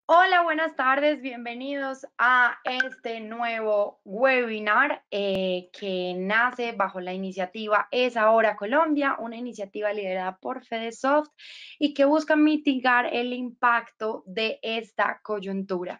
Hola, buenas tardes, bienvenidos a este nuevo webinar que nace bajo la iniciativa Es Ahora Colombia, una iniciativa liderada por FedeSoft y que busca mitigar el impacto de esta coyuntura.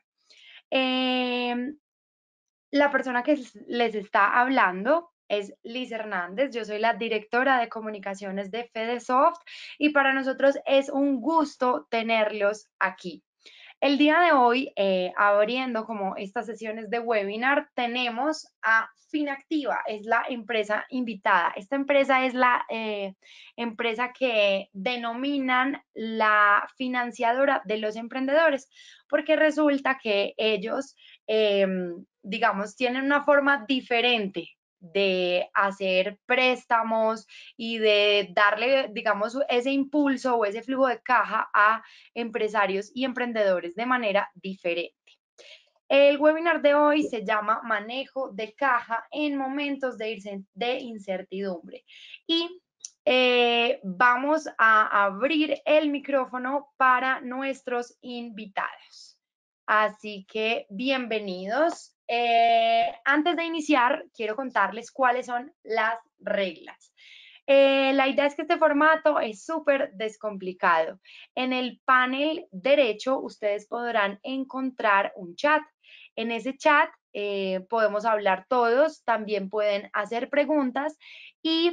La persona que les está hablando es Liz Hernández, yo soy la directora de comunicaciones de FedeSoft y para nosotros es un gusto tenerlos aquí. El día de hoy, abriendo como estas sesiones de webinar, tenemos a Finactiva, es la empresa invitada. Esta empresa es la empresa que denominan la financiadora de los emprendedores, porque resulta que ellos, digamos, tienen una forma diferente de hacer préstamos y de darle, digamos, ese impulso o ese flujo de caja a empresarios y emprendedores de manera diferente. El webinar de hoy se llama Manejo de caja en momentos de incertidumbre y vamos a abrir el micrófono para nuestros invitados. Así que bienvenidos. Antes de iniciar, quiero contarles cuáles son las reglas. La idea es que este formato es súper descomplicado. En el panel derecho ustedes podrán encontrar un chat. En ese chat podemos hablar todos, también pueden hacer preguntas y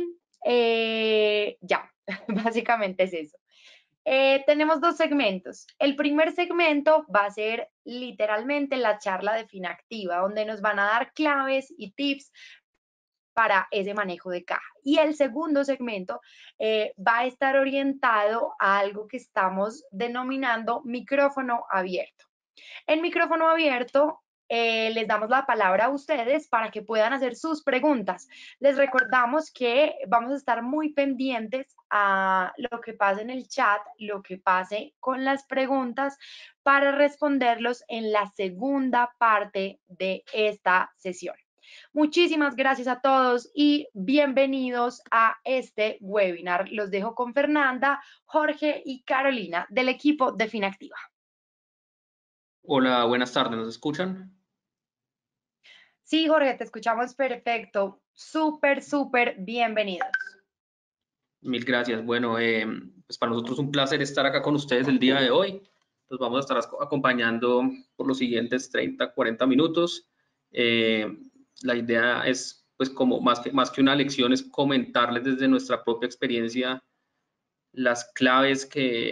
ya, básicamente es eso. Tenemos dos segmentos. El primer segmento va a ser literalmente la charla de Finactiva, donde nos van a dar claves y tips para ese manejo de caja. Y el segundo segmento va a estar orientado a algo que estamos denominando micrófono abierto. En micrófono abierto les damos la palabra a ustedes para que puedan hacer sus preguntas. Les recordamos que vamos a estar muy pendientes a lo que pase en el chat, lo que pase con las preguntas para responderlos en la segunda parte de esta sesión. Muchísimas gracias a todos y bienvenidos a este webinar. Los dejo con Fernanda, Jorge y Carolina del equipo de Finactiva. Hola, buenas tardes, ¿nos escuchan? Sí, Jorge, te escuchamos perfecto. Súper bienvenidos. Mil gracias. Bueno, pues para nosotros es un placer estar acá con ustedes el día de hoy. Los vamos a estar acompañando por los siguientes 30, 40 minutos. La idea es, pues como más que una lección, es comentarles desde nuestra propia experiencia las claves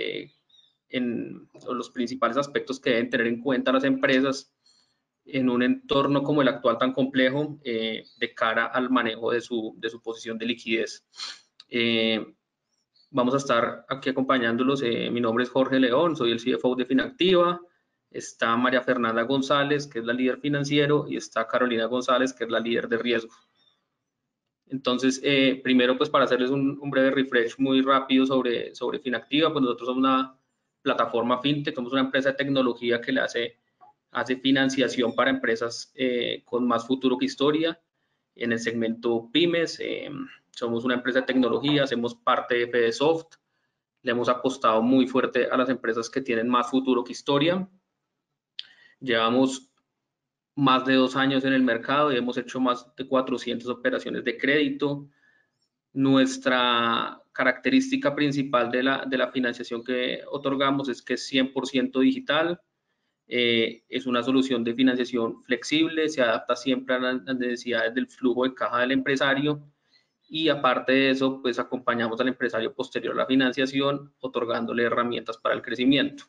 o los principales aspectos que deben tener en cuenta las empresas en un entorno como el actual tan complejo de cara al manejo de su posición de liquidez. Vamos a estar aquí acompañándolos. Mi nombre es Jorge León, soy el CFO de Finactiva. Está María Fernanda González, que es la líder financiero, y está Carolina González, que es la líder de riesgo. Entonces, primero, pues para hacerles un breve refresh muy rápido sobre Finactiva, pues nosotros somos una plataforma fintech, somos una empresa de tecnología que le hace financiación para empresas con más futuro que historia. En el segmento pymes, somos una empresa de tecnología, hacemos parte de FedeSoft, le hemos apostado muy fuerte a las empresas que tienen más futuro que historia. Llevamos más de 2 años en el mercado y hemos hecho más de 400 operaciones de crédito. Nuestra característica principal de la financiación que otorgamos es que es 100% digital. Es una solución de financiación flexible, se adapta siempre a las necesidades del flujo de caja del empresario y aparte de eso, pues acompañamos al empresario posterior a la financiación, otorgándole herramientas para el crecimiento.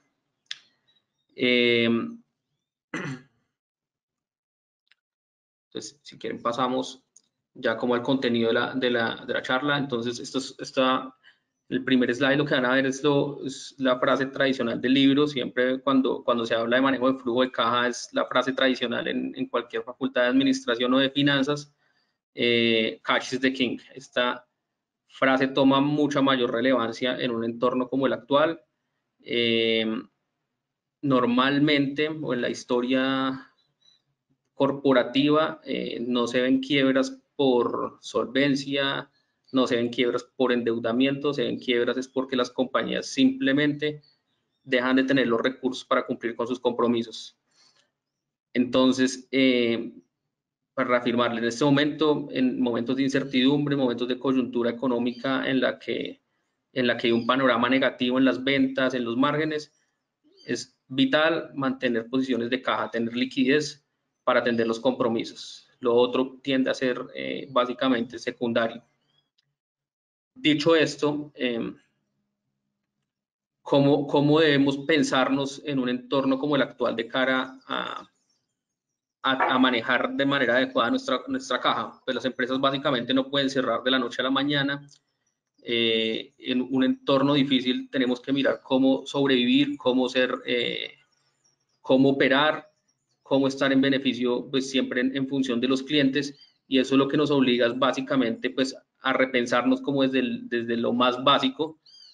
Entonces, si quieren pasamos ya como al contenido de la charla. Entonces, el primer slide lo que van a ver es la frase tradicional del libro. Siempre cuando se habla de manejo de flujo de caja es la frase tradicional en cualquier facultad de administración o de finanzas. Cash is the king. Esta frase toma mucha mayor relevancia en un entorno como el actual. Normalmente, o en la historia corporativa, no se ven quiebras por solvencia, no se ven quiebras por endeudamiento, se ven quiebras es porque las compañías simplemente dejan de tener los recursos para cumplir con sus compromisos. Entonces, para reafirmarle, en este momento, en momentos de incertidumbre, momentos de coyuntura económica en la que hay un panorama negativo en las ventas, en los márgenes, es vital mantener posiciones de caja, tener liquidez para atender los compromisos. Lo otro tiende a ser básicamente secundario. Dicho esto, ¿cómo debemos pensarnos en un entorno como el actual de cara a manejar de manera adecuada nuestra caja? Pues las empresas básicamente no pueden cerrar de la noche a la mañana. En un entorno difícil tenemos que mirar cómo sobrevivir, cómo operar, cómo estar en beneficio, pues siempre en función de los clientes, y eso es lo que nos obliga básicamente pues a repensarnos como desde lo más básico.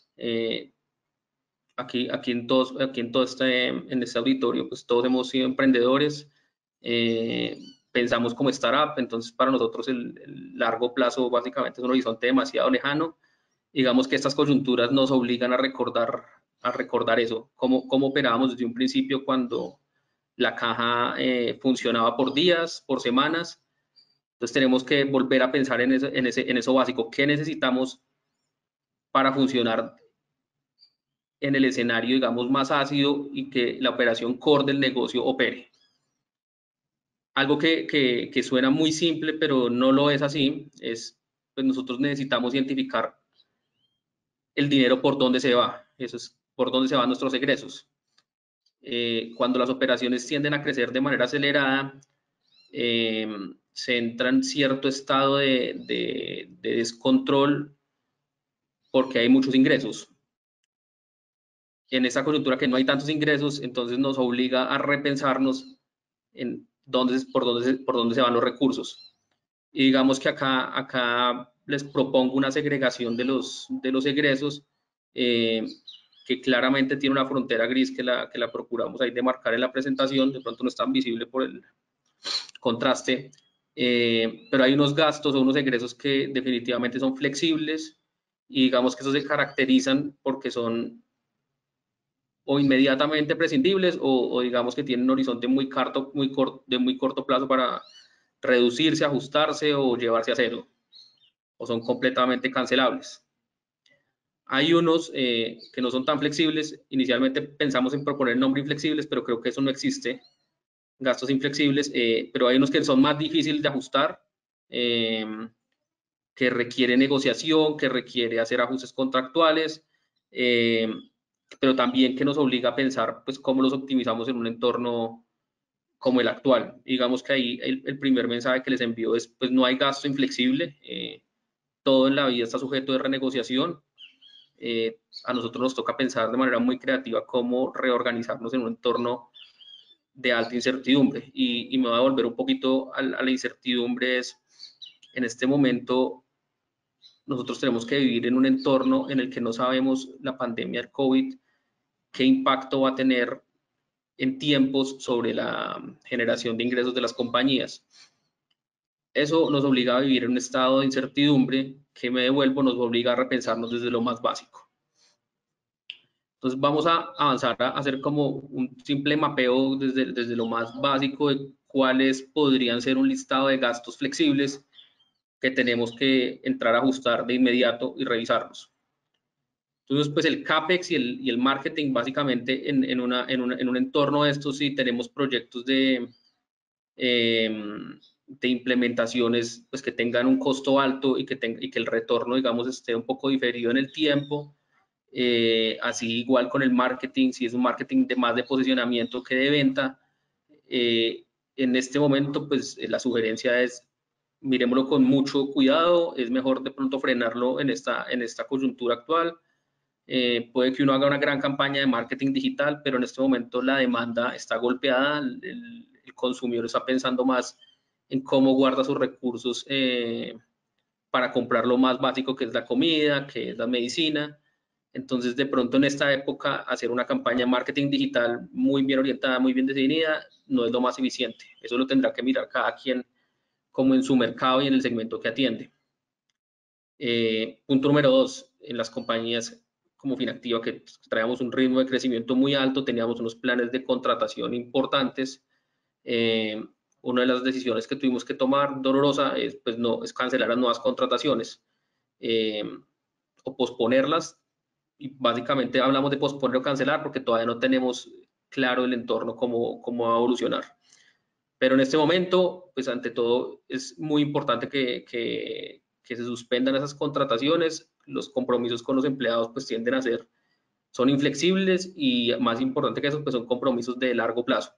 Aquí en este auditorio, pues todos hemos sido emprendedores, pensamos como startup, entonces para nosotros el largo plazo básicamente es un horizonte demasiado lejano. Digamos que estas coyunturas nos obligan a recordar eso, cómo operábamos desde un principio cuando la caja funcionaba por días, por semanas. Entonces tenemos que volver a pensar en eso básico. ¿Qué necesitamos para funcionar en el escenario, digamos, más ácido y que la operación core del negocio opere? Algo que suena muy simple, pero no lo es así, es pues nosotros necesitamos identificar el dinero por dónde se va. Eso es por dónde se van nuestros egresos. Cuando las operaciones tienden a crecer de manera acelerada, se entra en cierto estado de descontrol porque hay muchos ingresos. En esa coyuntura que no hay tantos ingresos, entonces nos obliga a repensarnos en por dónde se van los recursos. Y digamos que acá les propongo una segregación de los egresos que claramente tiene una frontera gris que la procuramos ahí demarcar en la presentación. De pronto no es tan visible por el contraste, pero hay unos gastos o unos egresos que definitivamente son flexibles, y digamos que esos se caracterizan porque son o inmediatamente prescindibles o digamos que tienen un horizonte de muy corto plazo para reducirse, ajustarse o llevarse a cero, o son completamente cancelables. Hay unos que no son tan flexibles. Inicialmente pensamos en proponer nombre inflexibles, pero creo que eso no existe, gastos inflexibles, pero hay unos que son más difíciles de ajustar, que requiere negociación, que requiere hacer ajustes contractuales, pero también que nos obliga a pensar pues cómo los optimizamos en un entorno como el actual. Digamos que ahí el primer mensaje que les envío es pues no hay gasto inflexible, todo en la vida está sujeto de renegociación. A nosotros nos toca pensar de manera muy creativa cómo reorganizarnos en un entorno de alta incertidumbre, y me voy a volver un poquito a la incertidumbre. En este momento nosotros tenemos que vivir en un entorno en el que no sabemos la pandemia del COVID, qué impacto va a tener en tiempos sobre la generación de ingresos de las compañías. Eso nos obliga a vivir en un estado de incertidumbre que, me devuelvo, nos obliga a repensarnos desde lo más básico. Entonces vamos a avanzar a hacer como un simple mapeo desde lo más básico de cuáles podrían ser un listado de gastos flexibles que tenemos que entrar a ajustar de inmediato y revisarlos. Entonces, pues el CAPEX y el marketing, básicamente en un entorno de estos, sí tenemos proyectos de implementaciones pues que tengan un costo alto y que el retorno, digamos, esté un poco diferido en el tiempo. Así igual con el marketing, si es un marketing más de posicionamiento que de venta. En este momento, pues la sugerencia es miremoslo con mucho cuidado, es mejor de pronto frenarlo en esta coyuntura actual. Puede que uno haga una gran campaña de marketing digital, pero en este momento la demanda está golpeada, el consumidor está pensando más en cómo guarda sus recursos para comprar lo más básico, que es la comida, que es la medicina. Entonces, de pronto en esta época, hacer una campaña de marketing digital muy bien orientada, muy bien definida, no es lo más eficiente. Eso lo tendrá que mirar cada quien como en su mercado y en el segmento que atiende. Punto número 2, en las compañías, como Finactiva, que traíamos un ritmo de crecimiento muy alto, teníamos unos planes de contratación importantes. Una de las decisiones que tuvimos que tomar, dolorosa, es, pues no, es cancelar las nuevas contrataciones o posponerlas. Y básicamente hablamos de posponer o cancelar porque todavía no tenemos claro el entorno cómo va a evolucionar. Pero en este momento, pues ante todo, es muy importante que se suspendan esas contrataciones. Los compromisos con los empleados pues tienden a ser, son inflexibles y más importante que eso, pues son compromisos de largo plazo.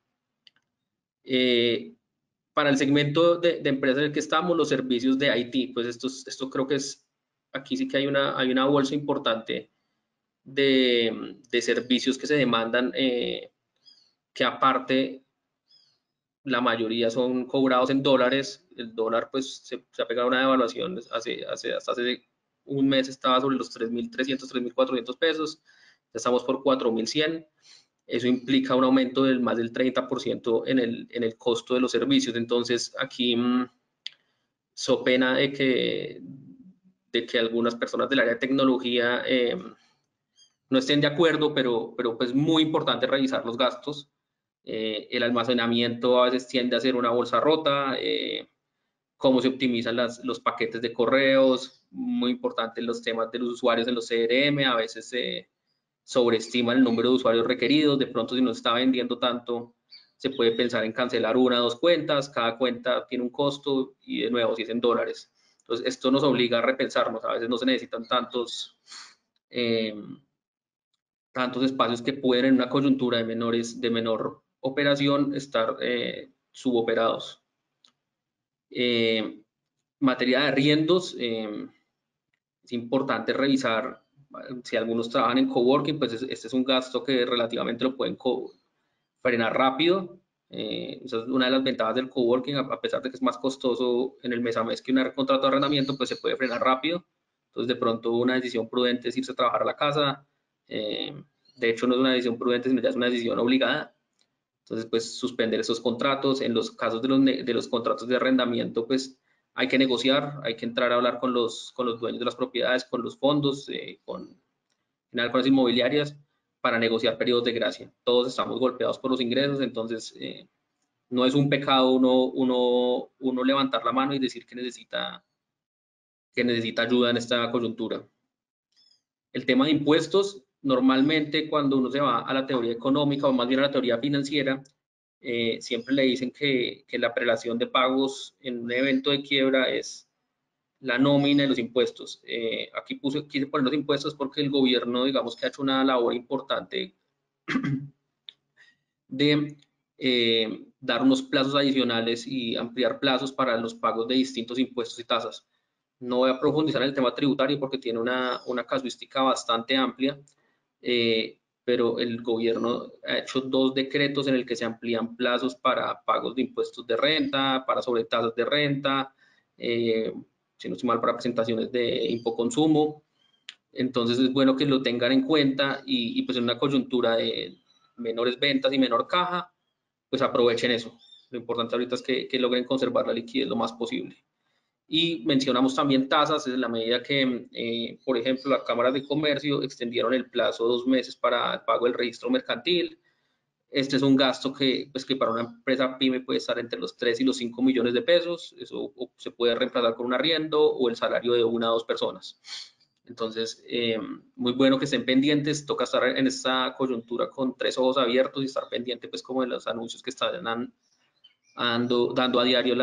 Para el segmento de empresas en el que estamos, los servicios de IT, pues esto creo que es, aquí sí que hay una bolsa importante de servicios que se demandan, que aparte la mayoría son cobrados en dólares. El dólar pues se ha pegado una devaluación, hasta hace un mes estaba sobre los 3.300, 3.400 pesos, ya estamos por 4.100. Eso implica un aumento del más del 30% en el costo de los servicios. Entonces aquí so pena de que algunas personas del área de tecnología no estén de acuerdo, pero pues muy importante revisar los gastos. El almacenamiento a veces tiende a ser una bolsa rota, cómo se optimizan los paquetes de correos, muy importante los temas de los usuarios en los CRM, a veces se sobreestiman el número de usuarios requeridos, de pronto si no se está vendiendo tanto, se puede pensar en cancelar una o dos cuentas, cada cuenta tiene un costo y de nuevo si es en dólares. Entonces esto nos obliga a repensarnos, a veces no se necesitan tantos espacios que pueden en una coyuntura de menor operación estar suboperados. Materia de arriendos, es importante revisar si algunos trabajan en coworking, pues este es un gasto que relativamente lo pueden frenar rápido. Esa es una de las ventajas del coworking, a pesar de que es más costoso en el mes a mes que un contrato de arrendamiento, pues se puede frenar rápido. Entonces, de pronto, una decisión prudente es irse a trabajar a la casa. De hecho, no es una decisión prudente, sino ya es una decisión obligada. Entonces, pues suspender esos contratos. En los casos de los contratos de arrendamiento, pues hay que negociar, hay que entrar a hablar con los dueños de las propiedades, con los fondos, con las inmobiliarias, para negociar periodos de gracia. Todos estamos golpeados por los ingresos, entonces no es un pecado uno levantar la mano y decir que necesita ayuda en esta coyuntura. El tema de impuestos, normalmente cuando uno se va a la teoría económica o más bien a la teoría financiera, siempre le dicen que la prelación de pagos en un evento de quiebra es la nómina y los impuestos. Aquí quise poner los impuestos porque el gobierno, digamos que ha hecho una labor importante de dar unos plazos adicionales y ampliar plazos para los pagos de distintos impuestos y tasas. No voy a profundizar en el tema tributario porque tiene una casuística bastante amplia, pero el gobierno ha hecho 2 decretos en el que se amplían plazos para pagos de impuestos de renta, para sobretasas de renta, si no estoy mal, para presentaciones de impoconsumo. Entonces es bueno que lo tengan en cuenta y pues en una coyuntura de menores ventas y menor caja, pues aprovechen eso. Lo importante ahorita es que logren conservar la liquidez lo más posible. Y mencionamos también tasas, en la medida que, por ejemplo, las cámaras de comercio extendieron el plazo 2 meses para el pago del registro mercantil. Este es un gasto pues que para una empresa pyme puede estar entre los 3 y los 5 millones de pesos. Eso se puede reemplazar con un arriendo o el salario de 1 a 2 personas. Entonces, muy bueno que estén pendientes. Toca estar en esta coyuntura con 3 ojos abiertos y estar pendiente, pues, como de los anuncios que están dando a diario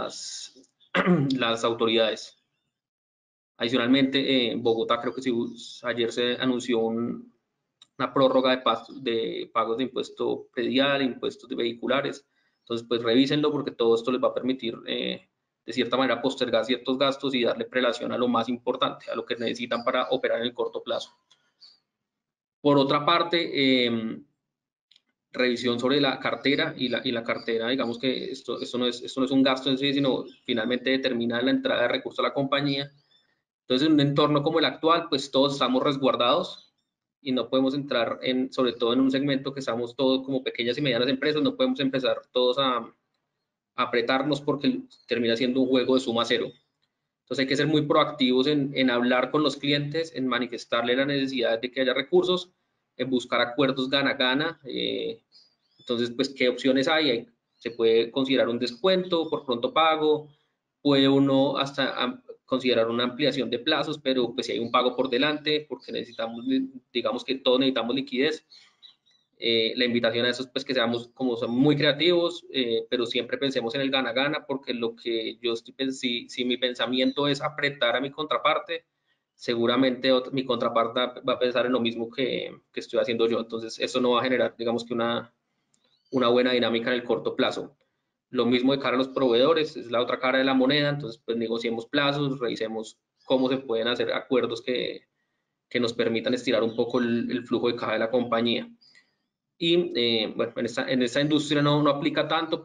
las autoridades. Adicionalmente, en Bogotá creo que sí, ayer se anunció una prórroga de pagos de impuesto predial, impuestos de vehiculares. Entonces, pues revísenlo porque todo esto les va a permitir, de cierta manera, postergar ciertos gastos y darle prelación a lo más importante, a lo que necesitan para operar en el corto plazo. Por otra parte, revisión sobre la cartera y la cartera, digamos que esto no es un gasto en sí, sino finalmente determina la entrada de recursos a la compañía. Entonces, en un entorno como el actual, pues todos estamos resguardados y no podemos entrar sobre todo en un segmento que estamos todos como pequeñas y medianas empresas, no podemos empezar todos a apretarnos porque termina siendo un juego de suma cero. Entonces hay que ser muy proactivos en hablar con los clientes, en manifestarle la necesidad de que haya recursos, en buscar acuerdos gana-gana. Entonces, pues, ¿qué opciones hay? Se puede considerar un descuento por pronto pago, puede uno hasta considerar una ampliación de plazos, pero pues si hay un pago por delante, porque necesitamos, digamos que todos necesitamos liquidez. La invitación a eso es pues que seamos como son muy creativos, pero siempre pensemos en el gana-gana, porque lo que yo estoy, si mi pensamiento es apretar a mi contraparte, seguramente mi contraparte va a pensar en lo mismo que estoy haciendo yo. Entonces, eso no va a generar, digamos que una buena dinámica en el corto plazo. Lo mismo de cara a los proveedores, es la otra cara de la moneda, entonces pues negociemos plazos, revisemos cómo se pueden hacer acuerdos que nos permitan estirar un poco el flujo de caja de la compañía. Y bueno, en esta industria no aplica tanto,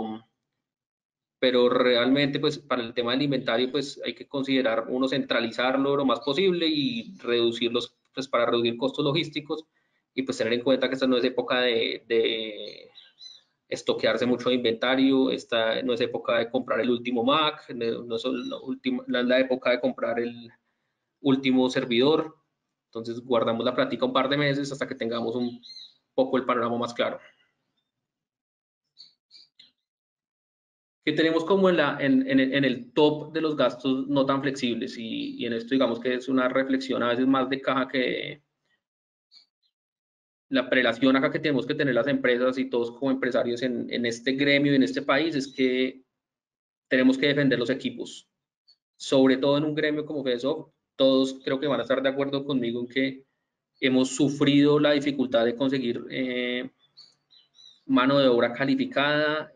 pero realmente pues para el tema del inventario pues hay que considerar uno centralizarlo lo más posible y reducirlos pues para reducir costos logísticos y pues tener en cuenta que esta no es época de estoquearse mucho de inventario, esta no es época de comprar el último Mac, no es la época de comprar el último servidor, entonces guardamos la plática un par de meses hasta que tengamos un poco el panorama más claro. Que tenemos como en el top de los gastos no tan flexibles y en esto digamos que es una reflexión a veces más de caja que la prelación acá que tenemos que tener las empresas y todos como empresarios en este gremio y en este país es que tenemos que defender los equipos, sobre todo en un gremio como FedeSoft. Todos creo que van a estar de acuerdo conmigo en que hemos sufrido la dificultad de conseguir mano de obra calificada,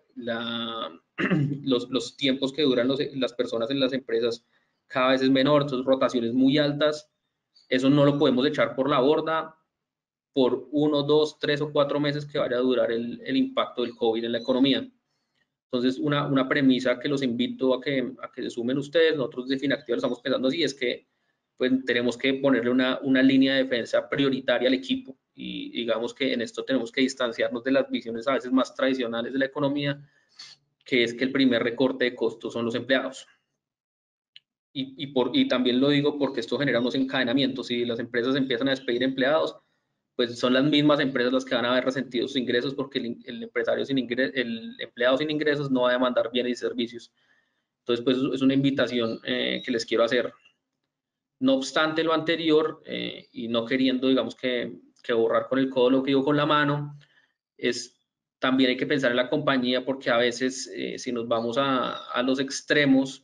los tiempos que duran las personas en las empresas cada vez es menor, entonces rotaciones muy altas, eso no lo podemos echar por la borda por 1, 2, 3 o 4 meses que vaya a durar el impacto del COVID en la economía. Entonces, una premisa que los invito a que se sumen ustedes, nosotros de Finactiva lo estamos pensando así, es que pues, tenemos que ponerle una línea de defensa prioritaria al equipo y digamos que en esto tenemos que distanciarnos de las visiones a veces más tradicionales de la economía, que es que el primer recorte de costos son los empleados. Y también lo digo porque esto genera unos encadenamientos. Si las empresas empiezan a despedir empleados, pues son las mismas empresas las que van a ver resentidos sus ingresos porque el empresario sin ingresos, el empleado sin ingresos no va a demandar bienes y servicios. Entonces, pues es una invitación que les quiero hacer. No obstante lo anterior, y no queriendo, digamos, que borrar con el codo lo que digo con la mano, también hay que pensar en la compañía porque a veces, si nos vamos a los extremos,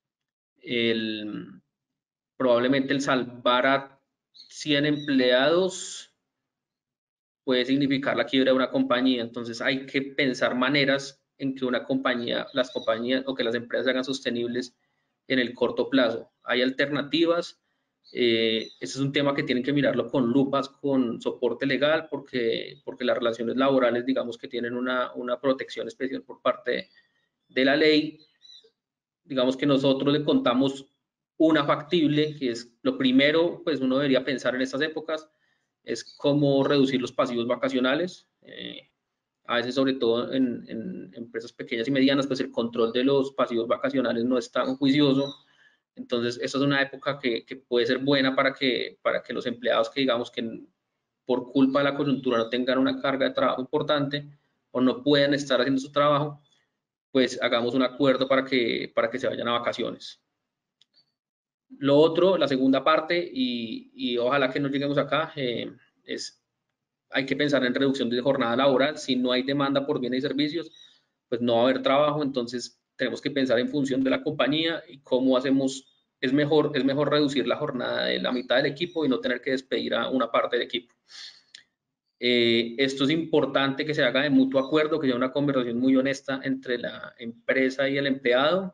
probablemente el salvar a 100 empleados puede significar la quiebra de una compañía. Entonces hay que pensar maneras en que las compañías o que las empresas se hagan sostenibles en el corto plazo. Hay alternativas. Este es un tema que tienen que mirarlo con lupas, con soporte legal, porque las relaciones laborales, digamos que tienen una protección especial por parte de la ley. Digamos que nosotros le contamos una factible, que es lo primero, pues uno debería pensar en estas épocas, es cómo reducir los pasivos vacacionales. A veces, sobre todo en empresas pequeñas y medianas, pues el control de los pasivos vacacionales no es tan juicioso. Entonces, esta es una época que puede ser buena para que los empleados que digamos que por culpa de la coyuntura no tengan una carga de trabajo importante o no puedan estar haciendo su trabajo, pues hagamos un acuerdo para que se vayan a vacaciones. Lo otro, la segunda parte, y ojalá que no lleguemos acá, es hay que pensar en reducción de jornada laboral. Si no hay demanda por bienes y servicios, pues no va a haber trabajo. Entonces tenemos que pensar en función de la compañía y cómo hacemos. Es mejor reducir la jornada de la mitad del equipo y no tener que despedir a una parte del equipo. Esto es importante que se haga de mutuo acuerdo, que haya una conversación muy honesta entre la empresa y el empleado,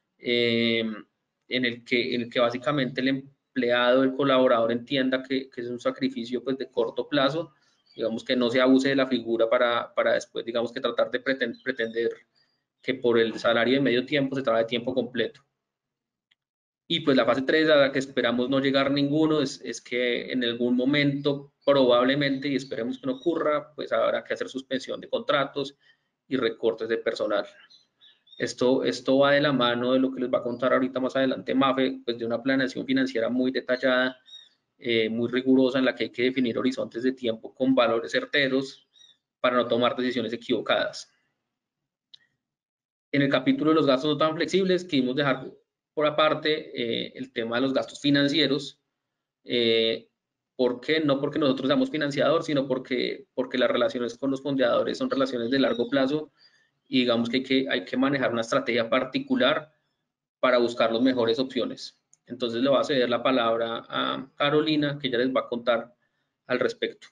en el que básicamente el empleado, el colaborador entienda que es un sacrificio pues, de corto plazo, digamos que no se abuse de la figura para después, digamos que tratar de pretender que por el salario de medio tiempo se trabaje tiempo completo. Y pues la fase 3 a la que esperamos no llegar ninguno es que en algún momento probablemente, y esperemos que no ocurra, pues habrá que hacer suspensión de contratos y recortes de personal. Esto va de la mano de lo que les va a contar ahorita más adelante Mafe, pues de una planeación financiera muy detallada, muy rigurosa, en la que hay que definir horizontes de tiempo con valores certeros para no tomar decisiones equivocadas. En el capítulo de los gastos no tan flexibles, quisimos dejar por aparte el tema de los gastos financieros. ¿Por qué? No porque nosotros seamos financiador, sino porque las relaciones con los fondeadores son relaciones de largo plazo y digamos que hay que manejar una estrategia particular para buscar las mejores opciones. Entonces le voy a ceder la palabra a Carolina, que ella les va a contar al respecto.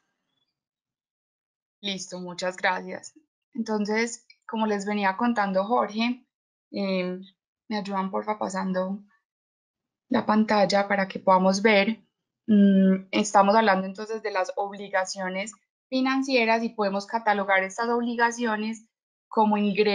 Listo, muchas gracias. Entonces, como les venía contando Jorge, me ayudan porfa pasando la pantalla para que podamos ver. Estamos hablando entonces de las obligaciones financieras y podemos catalogar estas obligaciones como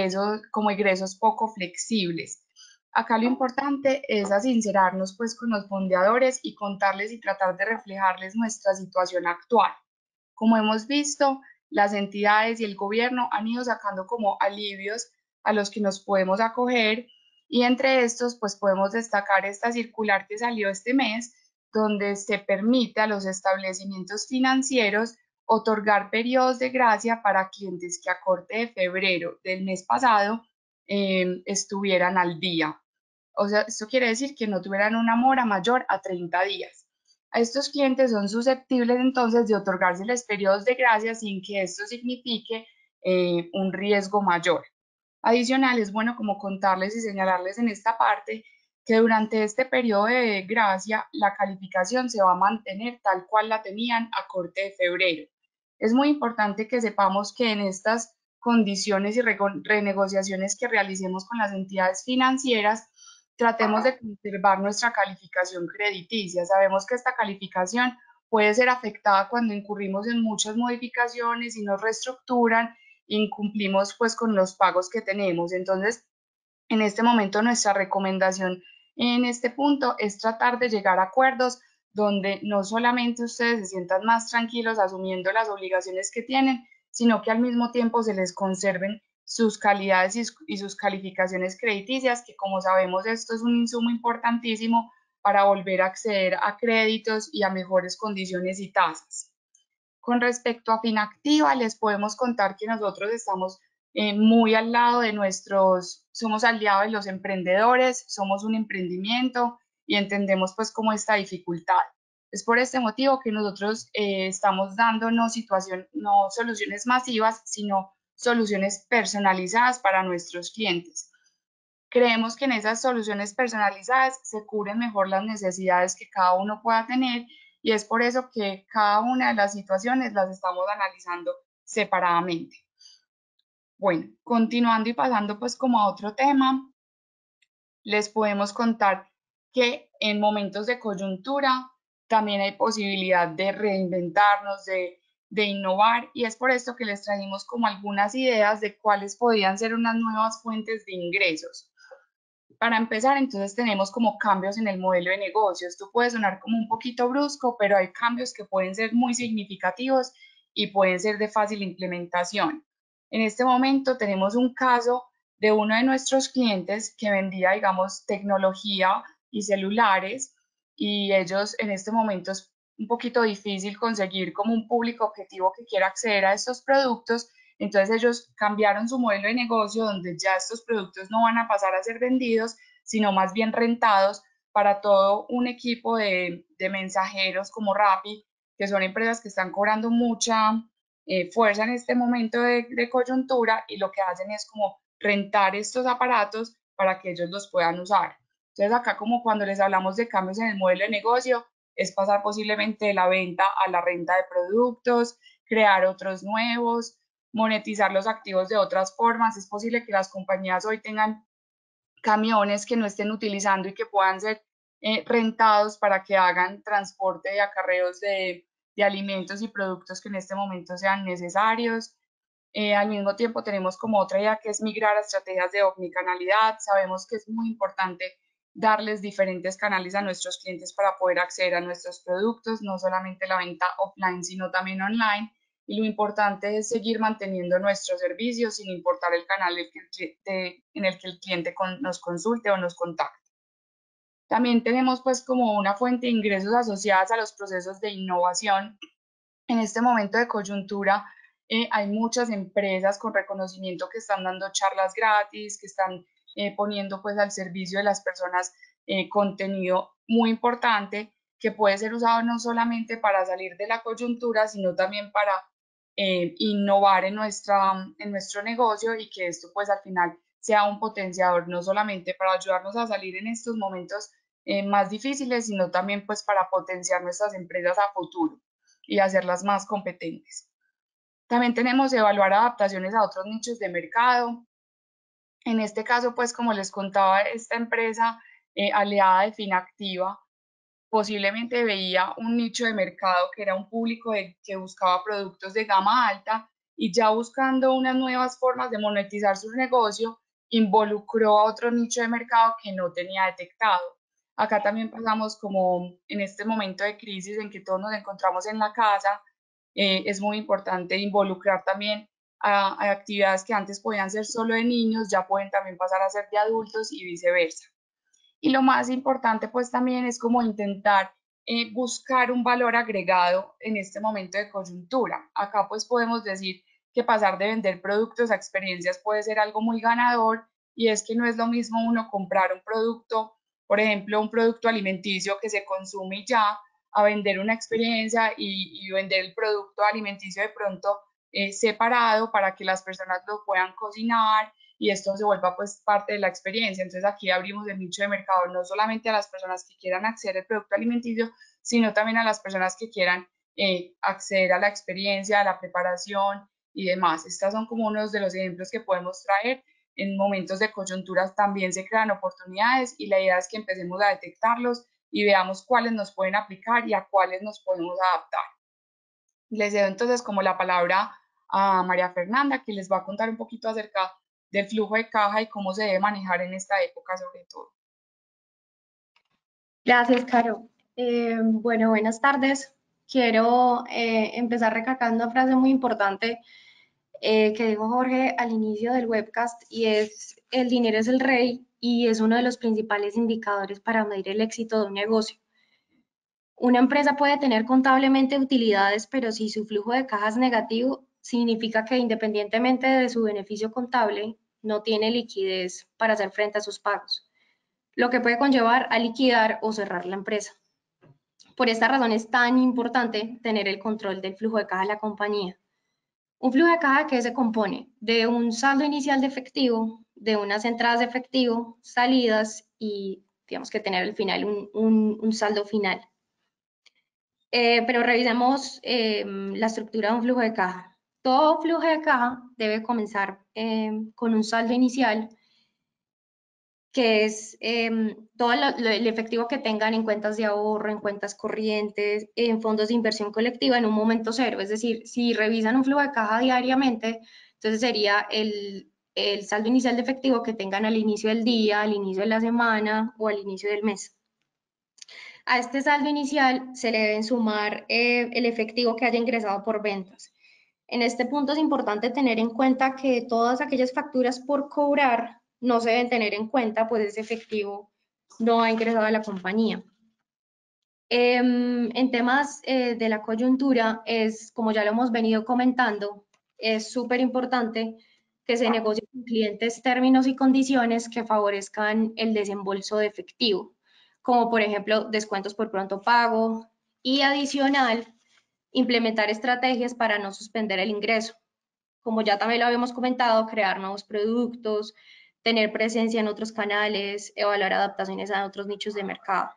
ingresos poco flexibles. Acá lo importante es sincerarnos pues con los fondeadores y contarles y tratar de reflejarles nuestra situación actual. Como hemos visto, las entidades y el gobierno han ido sacando como alivios a los que nos podemos acoger y entre estos pues podemos destacar esta circular que salió este mes donde se permite a los establecimientos financieros otorgar periodos de gracia para clientes que a corte de febrero del mes pasado estuvieran al día. O sea, esto quiere decir que no tuvieran una mora mayor a 30 días. A estos clientes son susceptibles entonces de otorgárseles periodos de gracia sin que esto signifique un riesgo mayor. Adicional, es bueno como contarles y señalarles en esta parte que durante este periodo de gracia la calificación se va a mantener tal cual la tenían a corte de febrero. Es muy importante que sepamos que en estas condiciones y renegociaciones que realicemos con las entidades financieras, tratemos de conservar nuestra calificación crediticia. Sabemos que esta calificación puede ser afectada cuando incurrimos en muchas modificaciones y nos reestructuran, incumplimos pues con los pagos que tenemos. Entonces, en este momento nuestra recomendación en este punto es tratar de llegar a acuerdos donde no solamente ustedes se sientan más tranquilos asumiendo las obligaciones que tienen, sino que al mismo tiempo se les conserven sus calidades y sus calificaciones crediticias, que como sabemos esto es un insumo importantísimo para volver a acceder a créditos y a mejores condiciones y tasas. Con respecto a Finactiva, les podemos contar que nosotros estamos muy al lado de somos aliados de los emprendedores, somos un emprendimiento y entendemos pues como esta dificultad. Es por este motivo que nosotros estamos dando no soluciones masivas, sino soluciones personalizadas para nuestros clientes. Creemos que en esas soluciones personalizadas se cubren mejor las necesidades que cada uno pueda tener y es por eso que cada una de las situaciones las estamos analizando separadamente. Bueno, continuando y pasando pues como a otro tema, les podemos contar que en momentos de coyuntura también hay posibilidad de reinventarnos, de innovar y es por esto que les trajimos como algunas ideas de cuáles podrían ser unas nuevas fuentes de ingresos. Para empezar, entonces tenemos como cambios en el modelo de negocio. Esto puede sonar como un poquito brusco, pero hay cambios que pueden ser muy significativos y pueden ser de fácil implementación. En este momento tenemos un caso de uno de nuestros clientes que vendía, digamos, tecnología y celulares y ellos en este momento es un poquito difícil conseguir como un público objetivo que quiera acceder a estos productos. Entonces ellos cambiaron su modelo de negocio donde ya estos productos no van a pasar a ser vendidos, sino más bien rentados para todo un equipo de mensajeros como Rappi, que son empresas que están cobrando mucha fuerza en este momento de coyuntura y lo que hacen es como rentar estos aparatos para que ellos los puedan usar. Entonces acá como cuando les hablamos de cambios en el modelo de negocio, es pasar posiblemente de la venta a la renta de productos, crear otros nuevos, monetizar los activos de otras formas. Es posible que las compañías hoy tengan camiones que no estén utilizando y que puedan ser rentados para que hagan transporte de acarreos de alimentos y productos que en este momento sean necesarios. Al mismo tiempo tenemos como otra idea que es migrar a estrategias de omnicanalidad. Sabemos que es muy importante darles diferentes canales a nuestros clientes para poder acceder a nuestros productos, no solamente la venta offline, sino también online. y lo importante es seguir manteniendo nuestros servicios sin importar el canal en el que el cliente nos consulte o nos contacte. También tenemos pues como una fuente de ingresos asociadas a los procesos de innovación. En este momento de coyuntura hay muchas empresas con reconocimiento que están dando charlas gratis, que están poniendo pues al servicio de las personas contenido muy importante que puede ser usado no solamente para salir de la coyuntura, sino también para innovar en nuestro negocio y que esto pues al final sea un potenciador no solamente para ayudarnos a salir en estos momentos más difíciles, sino también pues para potenciar nuestras empresas a futuro y hacerlas más competentes. También tenemos evaluar adaptaciones a otros nichos de mercado. En este caso, pues como les contaba, esta empresa aliada de Finactiva posiblemente veía un nicho de mercado que era un público que buscaba productos de gama alta y ya buscando unas nuevas formas de monetizar su negocio, involucró a otro nicho de mercado que no tenía detectado. Acá también pasamos como en este momento de crisis en que todos nos encontramos en la casa, es muy importante involucrar también a actividades que antes podían ser solo de niños, ya pueden también pasar a ser de adultos y viceversa. Y lo más importante pues también es como intentar buscar un valor agregado en este momento de coyuntura. Acá pues podemos decir que pasar de vender productos a experiencias puede ser algo muy ganador y es que no es lo mismo uno comprar un producto, por ejemplo, un producto alimenticio que se consume y ya, a vender una experiencia y vender el producto alimenticio de pronto separado para que las personas lo puedan cocinar y esto se vuelva pues parte de la experiencia. Entonces aquí abrimos el nicho de mercado no solamente a las personas que quieran acceder al producto alimenticio, sino también a las personas que quieran acceder a la experiencia, a la preparación y demás. Estos son como unos de los ejemplos que podemos traer. En momentos de coyunturas también se crean oportunidades y la idea es que empecemos a detectarlos y veamos cuáles nos pueden aplicar y a cuáles nos podemos adaptar. Les cedo entonces como la palabra a María Fernanda, que les va a contar un poquito acerca del flujo de caja y cómo se debe manejar en esta época sobre todo. Gracias, Caro. Bueno, buenas tardes. Quiero empezar recalcando una frase muy importante que dijo Jorge al inicio del webcast y es: el dinero es el rey y es uno de los principales indicadores para medir el éxito de un negocio. Una empresa puede tener contablemente utilidades, pero si su flujo de caja es negativo, significa que independientemente de su beneficio contable, no tiene liquidez para hacer frente a sus pagos, lo que puede conllevar a liquidar o cerrar la empresa. Por esta razón es tan importante tener el control del flujo de caja de la compañía. Un flujo de caja que se compone de un saldo inicial de efectivo, de unas entradas de efectivo, salidas y digamos que tener al final un saldo final. Pero revisemos la estructura de un flujo de caja. Todo flujo de caja debe comenzar con un saldo inicial, que es todo el efectivo que tengan en cuentas de ahorro, en cuentas corrientes, en fondos de inversión colectiva en un momento cero. Es decir, si revisan un flujo de caja diariamente, entonces sería el saldo inicial de efectivo que tengan al inicio del día, al inicio de la semana o al inicio del mes. A este saldo inicial se le deben sumar el efectivo que haya ingresado por ventas. En este punto es importante tener en cuenta que todas aquellas facturas por cobrar no se deben tener en cuenta, pues ese efectivo no ha ingresado a la compañía. En temas de la coyuntura, es, como ya lo hemos venido comentando, es súper importante que se negocie con clientes términos y condiciones que favorezcan el desembolso de efectivo, como por ejemplo descuentos por pronto pago y adicional, implementar estrategias para no suspender el ingreso. Como ya también lo habíamos comentado, crear nuevos productos, tener presencia en otros canales, evaluar adaptaciones a otros nichos de mercado.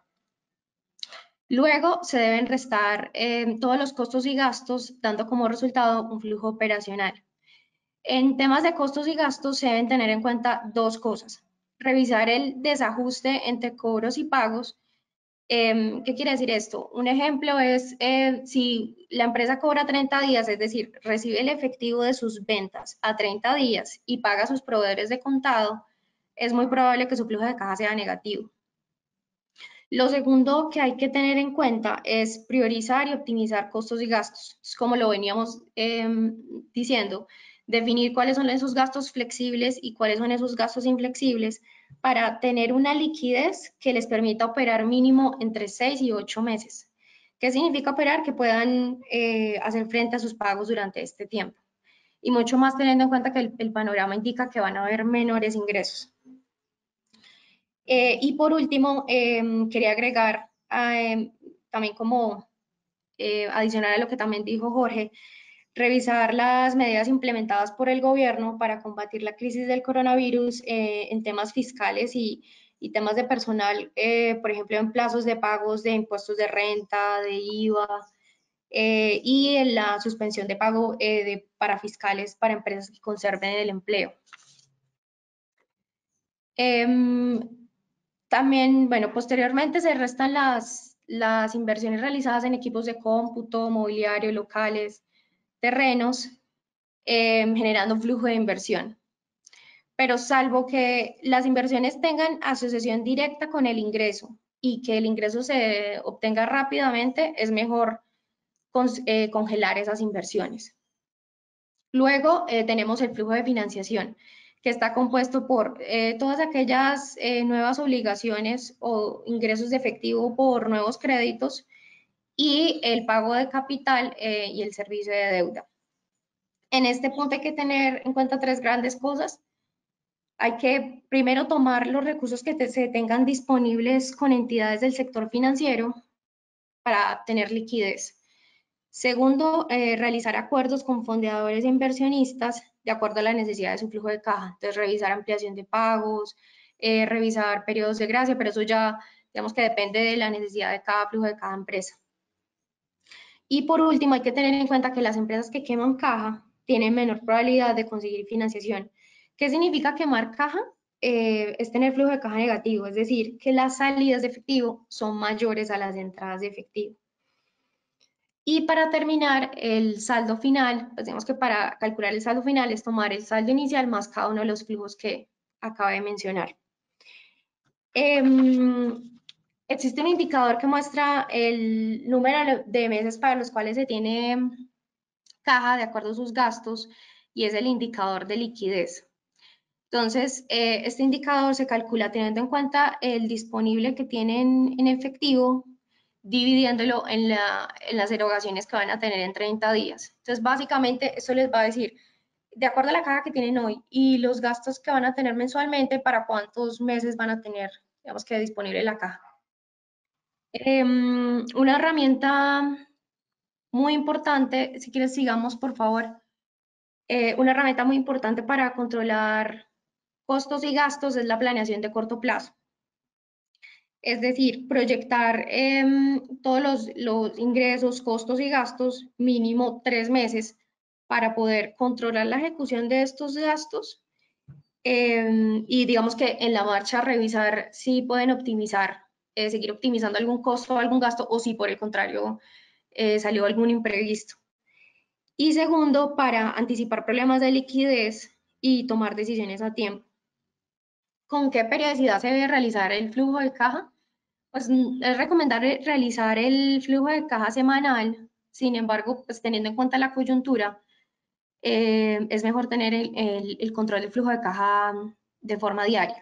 Luego se deben restar todos los costos y gastos, dando como resultado un flujo operacional. En temas de costos y gastos se deben tener en cuenta dos cosas: revisar el desajuste entre cobros y pagos. ¿Qué quiere decir esto? Un ejemplo es si la empresa cobra 30 días, es decir, recibe el efectivo de sus ventas a 30 días y paga a sus proveedores de contado, es muy probable que su flujo de caja sea negativo. Lo segundo que hay que tener en cuenta es priorizar y optimizar costos y gastos. Es como lo veníamos diciendo, definir cuáles son esos gastos flexibles y cuáles son esos gastos inflexibles para tener una liquidez que les permita operar mínimo entre 6 y 8 meses. ¿Qué significa operar? Que puedan hacer frente a sus pagos durante este tiempo. Y mucho más teniendo en cuenta que el panorama indica que van a haber menores ingresos. Y por último, quería agregar también como adicional a lo que también dijo Jorge, revisar las medidas implementadas por el gobierno para combatir la crisis del coronavirus en temas fiscales y temas de personal, por ejemplo, en plazos de pagos de impuestos de renta, de IVA, y en la suspensión de pago de parafiscales para empresas que conserven el empleo. Em, También, bueno, posteriormente se restan las inversiones realizadas en equipos de cómputo, mobiliario, locales, terrenos, generando un flujo de inversión. Pero salvo que las inversiones tengan asociación directa con el ingreso y que el ingreso se obtenga rápidamente, es mejor congelar esas inversiones. Luego tenemos el flujo de financiación, que está compuesto por todas aquellas nuevas obligaciones o ingresos de efectivo por nuevos créditos y el pago de capital y el servicio de deuda. En este punto hay que tener en cuenta tres grandes cosas. Hay que primero tomar los recursos que se tengan disponibles con entidades del sector financiero para tener liquidez. Segundo, realizar acuerdos con fondeadores e inversionistas de acuerdo a la necesidad de su flujo de caja. Entonces, revisar ampliación de pagos, revisar periodos de gracia, pero eso ya, digamos que depende de la necesidad de cada flujo de cada empresa. Y por último, hay que tener en cuenta que las empresas que queman caja tienen menor probabilidad de conseguir financiación. ¿Qué significa quemar caja? Es tener flujo de caja negativo, es decir, que las salidas de efectivo son mayores a las entradas de efectivo. Y para terminar, el saldo final, pues digamos que para calcular el saldo final es tomar el saldo inicial más cada uno de los flujos que acabé de mencionar. Existe un indicador que muestra el número de meses para los cuales se tiene caja de acuerdo a sus gastos y es el indicador de liquidez. Entonces, este indicador se calcula teniendo en cuenta el disponible que tienen en efectivo, dividiéndolo en las erogaciones que van a tener en 30 días. Entonces, básicamente, eso les va a decir, de acuerdo a la caja que tienen hoy y los gastos que van a tener mensualmente, para cuántos meses van a tener, digamos que disponible la caja. Una herramienta muy importante, si quieres sigamos, por favor, una herramienta muy importante para controlar costos y gastos es la planeación de corto plazo. Es decir, proyectar todos los ingresos, costos y gastos mínimo 3 meses para poder controlar la ejecución de estos gastos y digamos que en la marcha revisar si pueden optimizar, seguir optimizando algún costo o algún gasto o si por el contrario salió algún imprevisto. Y segundo, para anticipar problemas de liquidez y tomar decisiones a tiempo. ¿Con qué periodicidad se debe realizar el flujo de caja? Pues es recomendable realizar el flujo de caja semanal, sin embargo, pues teniendo en cuenta la coyuntura, es mejor tener el control del flujo de caja de forma diaria.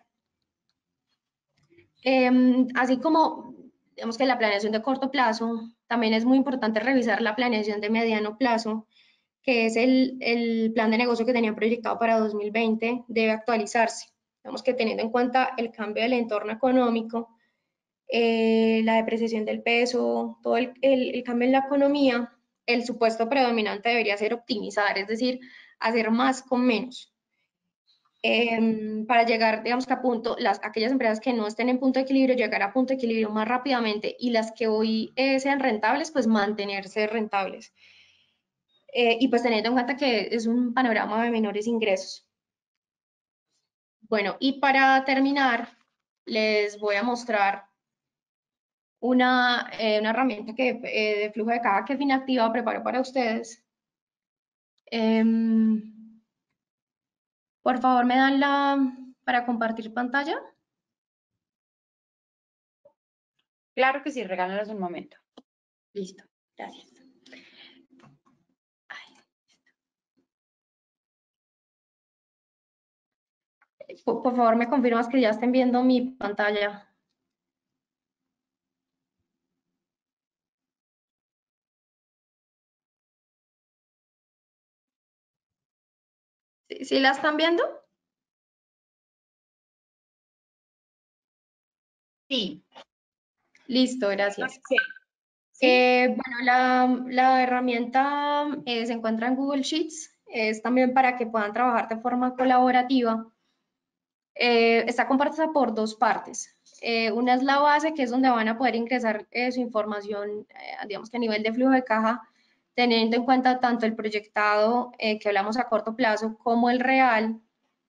Así como, digamos que la planeación de corto plazo, también es muy importante revisar la planeación de mediano plazo, que es el plan de negocio que tenían proyectado para 2020, debe actualizarse. Digamos que teniendo en cuenta el cambio del entorno económico, la depreciación del peso, todo el cambio en la economía, el supuesto predominante debería ser optimizar, es decir, hacer más con menos. Para llegar, digamos que a punto, aquellas empresas que no estén en punto de equilibrio, llegar a punto de equilibrio más rápidamente y las que hoy sean rentables, pues mantenerse rentables. Y pues teniendo en cuenta que es un panorama de menores ingresos. Bueno, y para terminar, les voy a mostrar una herramienta de flujo de caja que Finactiva preparó para ustedes. Por favor, me dan para compartir pantalla. Claro que sí, regálanos un momento. Listo, gracias. Por favor, me confirmas que ya estén viendo mi pantalla. ¿Sí la están viendo? Sí. Listo, gracias. Sí. Bueno, la herramienta se encuentra en Google Sheets. Es también para que puedan trabajar de forma colaborativa. Está compuesta por dos partes. Una es la base, que es donde van a poder ingresar su información, digamos que a nivel de flujo de caja, teniendo en cuenta tanto el proyectado que hablamos a corto plazo como el real.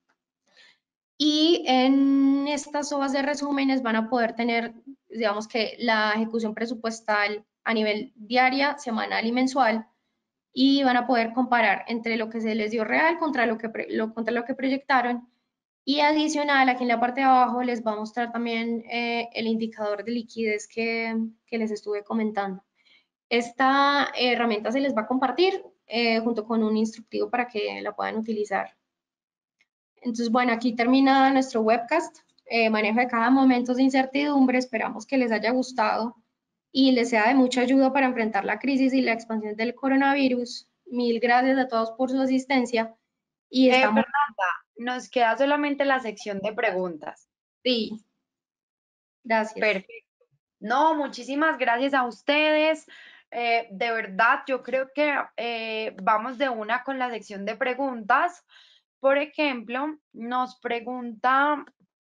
Y en estas hojas de resúmenes van a poder tener, digamos que la ejecución presupuestal a nivel diaria, semanal y mensual, y van a poder comparar entre lo que se les dio real contra contra lo que proyectaron. Y adicional, aquí en la parte de abajo les va a mostrar también el indicador de liquidez que les estuve comentando. Esta herramienta se les va a compartir junto con un instructivo para que la puedan utilizar. Entonces, bueno, aquí termina nuestro webcast. Manejo de cada momento de incertidumbre. Esperamos que les haya gustado y les sea de mucha ayuda para enfrentar la crisis y la expansión del coronavirus. Mil gracias a todos por su asistencia y estamos... Fernanda, nos queda solamente la sección de preguntas. Sí, gracias. Perfecto. No, muchísimas gracias a ustedes. De verdad, yo creo que vamos de una con la sección de preguntas. Por ejemplo, nos pregunta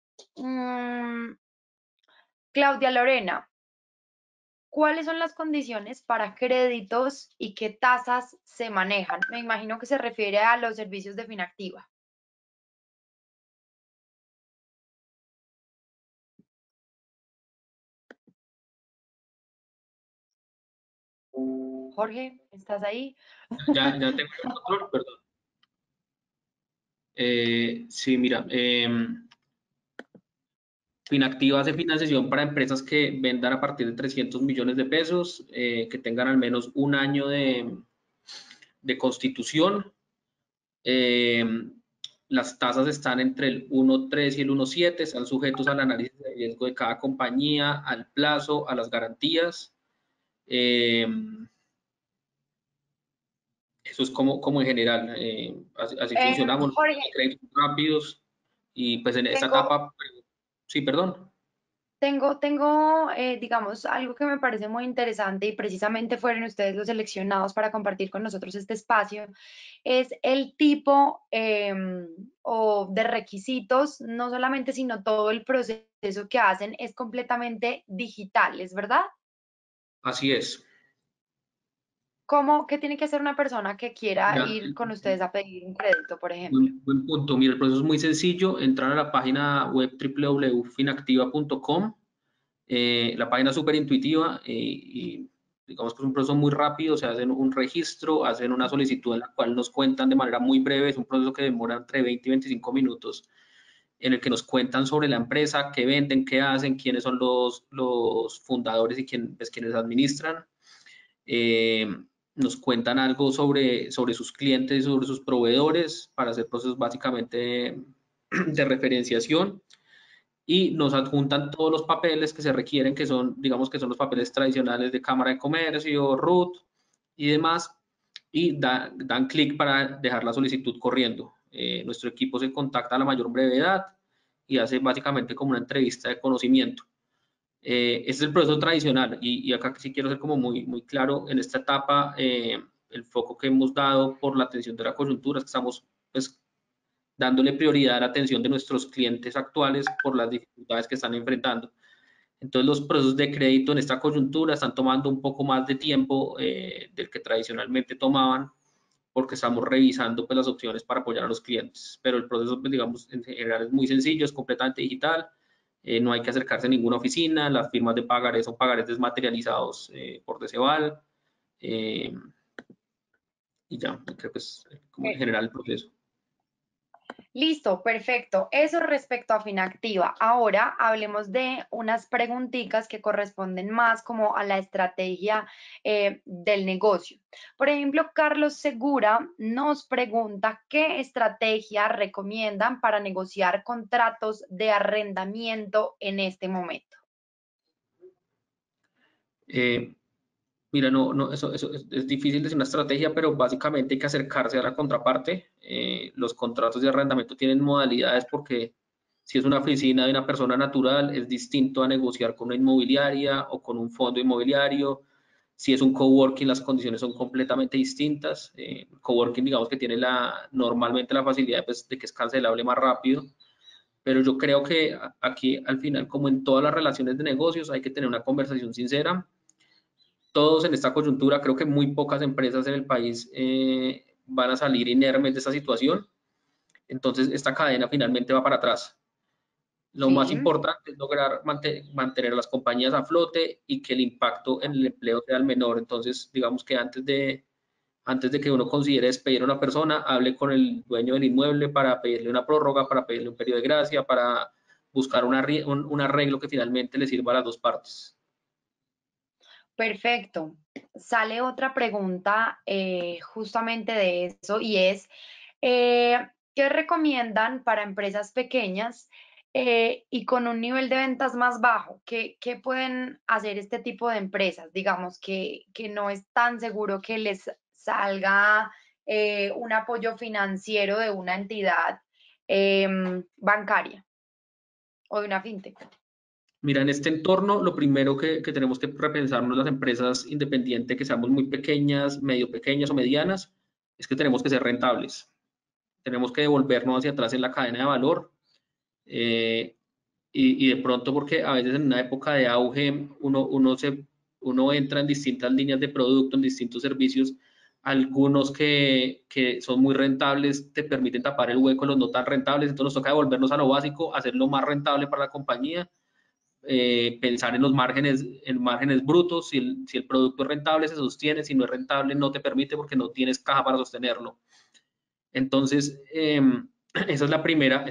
Claudia Lorena, ¿cuáles son las condiciones para créditos y qué tasas se manejan? Me imagino que se refiere a los servicios de Finactiva. Jorge, ¿estás ahí? Ya tengo el control, perdón. Sí, mira, Finactiva hace financiación para empresas que vendan a partir de 300 millones de pesos, que tengan al menos un año de constitución. Las tasas están entre el 1.3 y el 1.7, están sujetos al análisis de riesgo de cada compañía, al plazo, a las garantías. Eso es como en general, así funcionamos, Jorge, créditos rápidos y pues en esta tengo, etapa, sí, perdón. digamos, algo que me parece muy interesante y precisamente fueron ustedes los seleccionados para compartir con nosotros este espacio, es el tipo o de requisitos, no solamente, sino todo el proceso que hacen es completamente digital, ¿es verdad? Así es. ¿Qué tiene que hacer una persona que quiera Mira, ir con ustedes a pedir un crédito, por ejemplo? buen punto. Mira, el proceso es muy sencillo. Entrar a la página web www.finactiva.com. La página es súper intuitiva y digamos que es un proceso muy rápido. Se hacen un registro, hacen una solicitud en la cual nos cuentan de manera muy breve. Es un proceso que demora entre 20 y 25 minutos, en el que nos cuentan sobre la empresa, qué venden, qué hacen, quiénes son los fundadores y quienes administran. Nos cuentan algo sobre sus clientes y sobre sus proveedores para hacer procesos básicamente de referenciación y nos adjuntan todos los papeles que se requieren, que son, digamos que son los papeles tradicionales de Cámara de Comercio, RUT y demás, y dan clic para dejar la solicitud corriendo. Nuestro equipo se contacta a la mayor brevedad y hace básicamente como una entrevista de conocimiento. Este es el proceso tradicional y acá sí quiero ser como muy claro en esta etapa. El foco que hemos dado por la atención de la coyuntura es que estamos pues, dándole prioridad a la atención de nuestros clientes actuales por las dificultades que están enfrentando. Entonces los procesos de crédito en esta coyuntura están tomando un poco más de tiempo del que tradicionalmente tomaban porque estamos revisando pues, las opciones para apoyar a los clientes. Pero el proceso, pues, digamos, en general es muy sencillo, es completamente digital. No hay que acercarse a ninguna oficina, las firmas de pagarés son pagarés desmaterializados por Deceval, y ya, creo que es como en general el proceso. Listo, perfecto. Eso respecto a Finactiva. Ahora hablemos de unas preguntitas que corresponden más como a la estrategia del negocio. Por ejemplo, Carlos Segura nos pregunta qué estrategia recomiendan para negociar contratos de arrendamiento en este momento. Mira, eso es difícil decir una estrategia, pero básicamente hay que acercarse a la contraparte. Los contratos de arrendamiento tienen modalidades porque si es una oficina de una persona natural, es distinto a negociar con una inmobiliaria o con un fondo inmobiliario. Si es un coworking, las condiciones son completamente distintas. Coworking, digamos que tiene normalmente la facilidad pues, de que es cancelable más rápido, pero yo creo que aquí al final, como en todas las relaciones de negocios, hay que tener una conversación sincera. Todos en esta coyuntura, creo que muy pocas empresas en el país van a salir inermes de esta situación. Entonces, esta cadena finalmente va para atrás. Lo más Sí. importante es lograr mantener a las compañías a flote y que el impacto en el empleo sea el menor. Entonces, digamos que antes de que uno considere despedir a una persona, hable con el dueño del inmueble para pedirle una prórroga, para pedirle un periodo de gracia, para buscar un arreglo que finalmente le sirva a las dos partes. Perfecto. Sale otra pregunta justamente de eso y es, ¿qué recomiendan para empresas pequeñas y con un nivel de ventas más bajo? ¿Qué pueden hacer este tipo de empresas? Digamos que no es tan seguro que les salga un apoyo financiero de una entidad bancaria o de una fintech. Mira, en este entorno, lo primero que tenemos que repensarnos las empresas independientes, que seamos muy pequeñas, medio pequeñas o medianas, es que tenemos que ser rentables. Tenemos que devolvernos hacia atrás en la cadena de valor. Y de pronto, porque a veces en una época de auge, uno entra en distintas líneas de producto, en distintos servicios. Algunos que son muy rentables te permiten tapar el hueco, los no tan rentables. Entonces nos toca devolvernos a lo básico, hacerlo más rentable para la compañía. Pensar en los márgenes brutos, si el producto es rentable se sostiene, si no es rentable no te permite porque no tienes caja para sostenerlo. Entonces, esa es la primera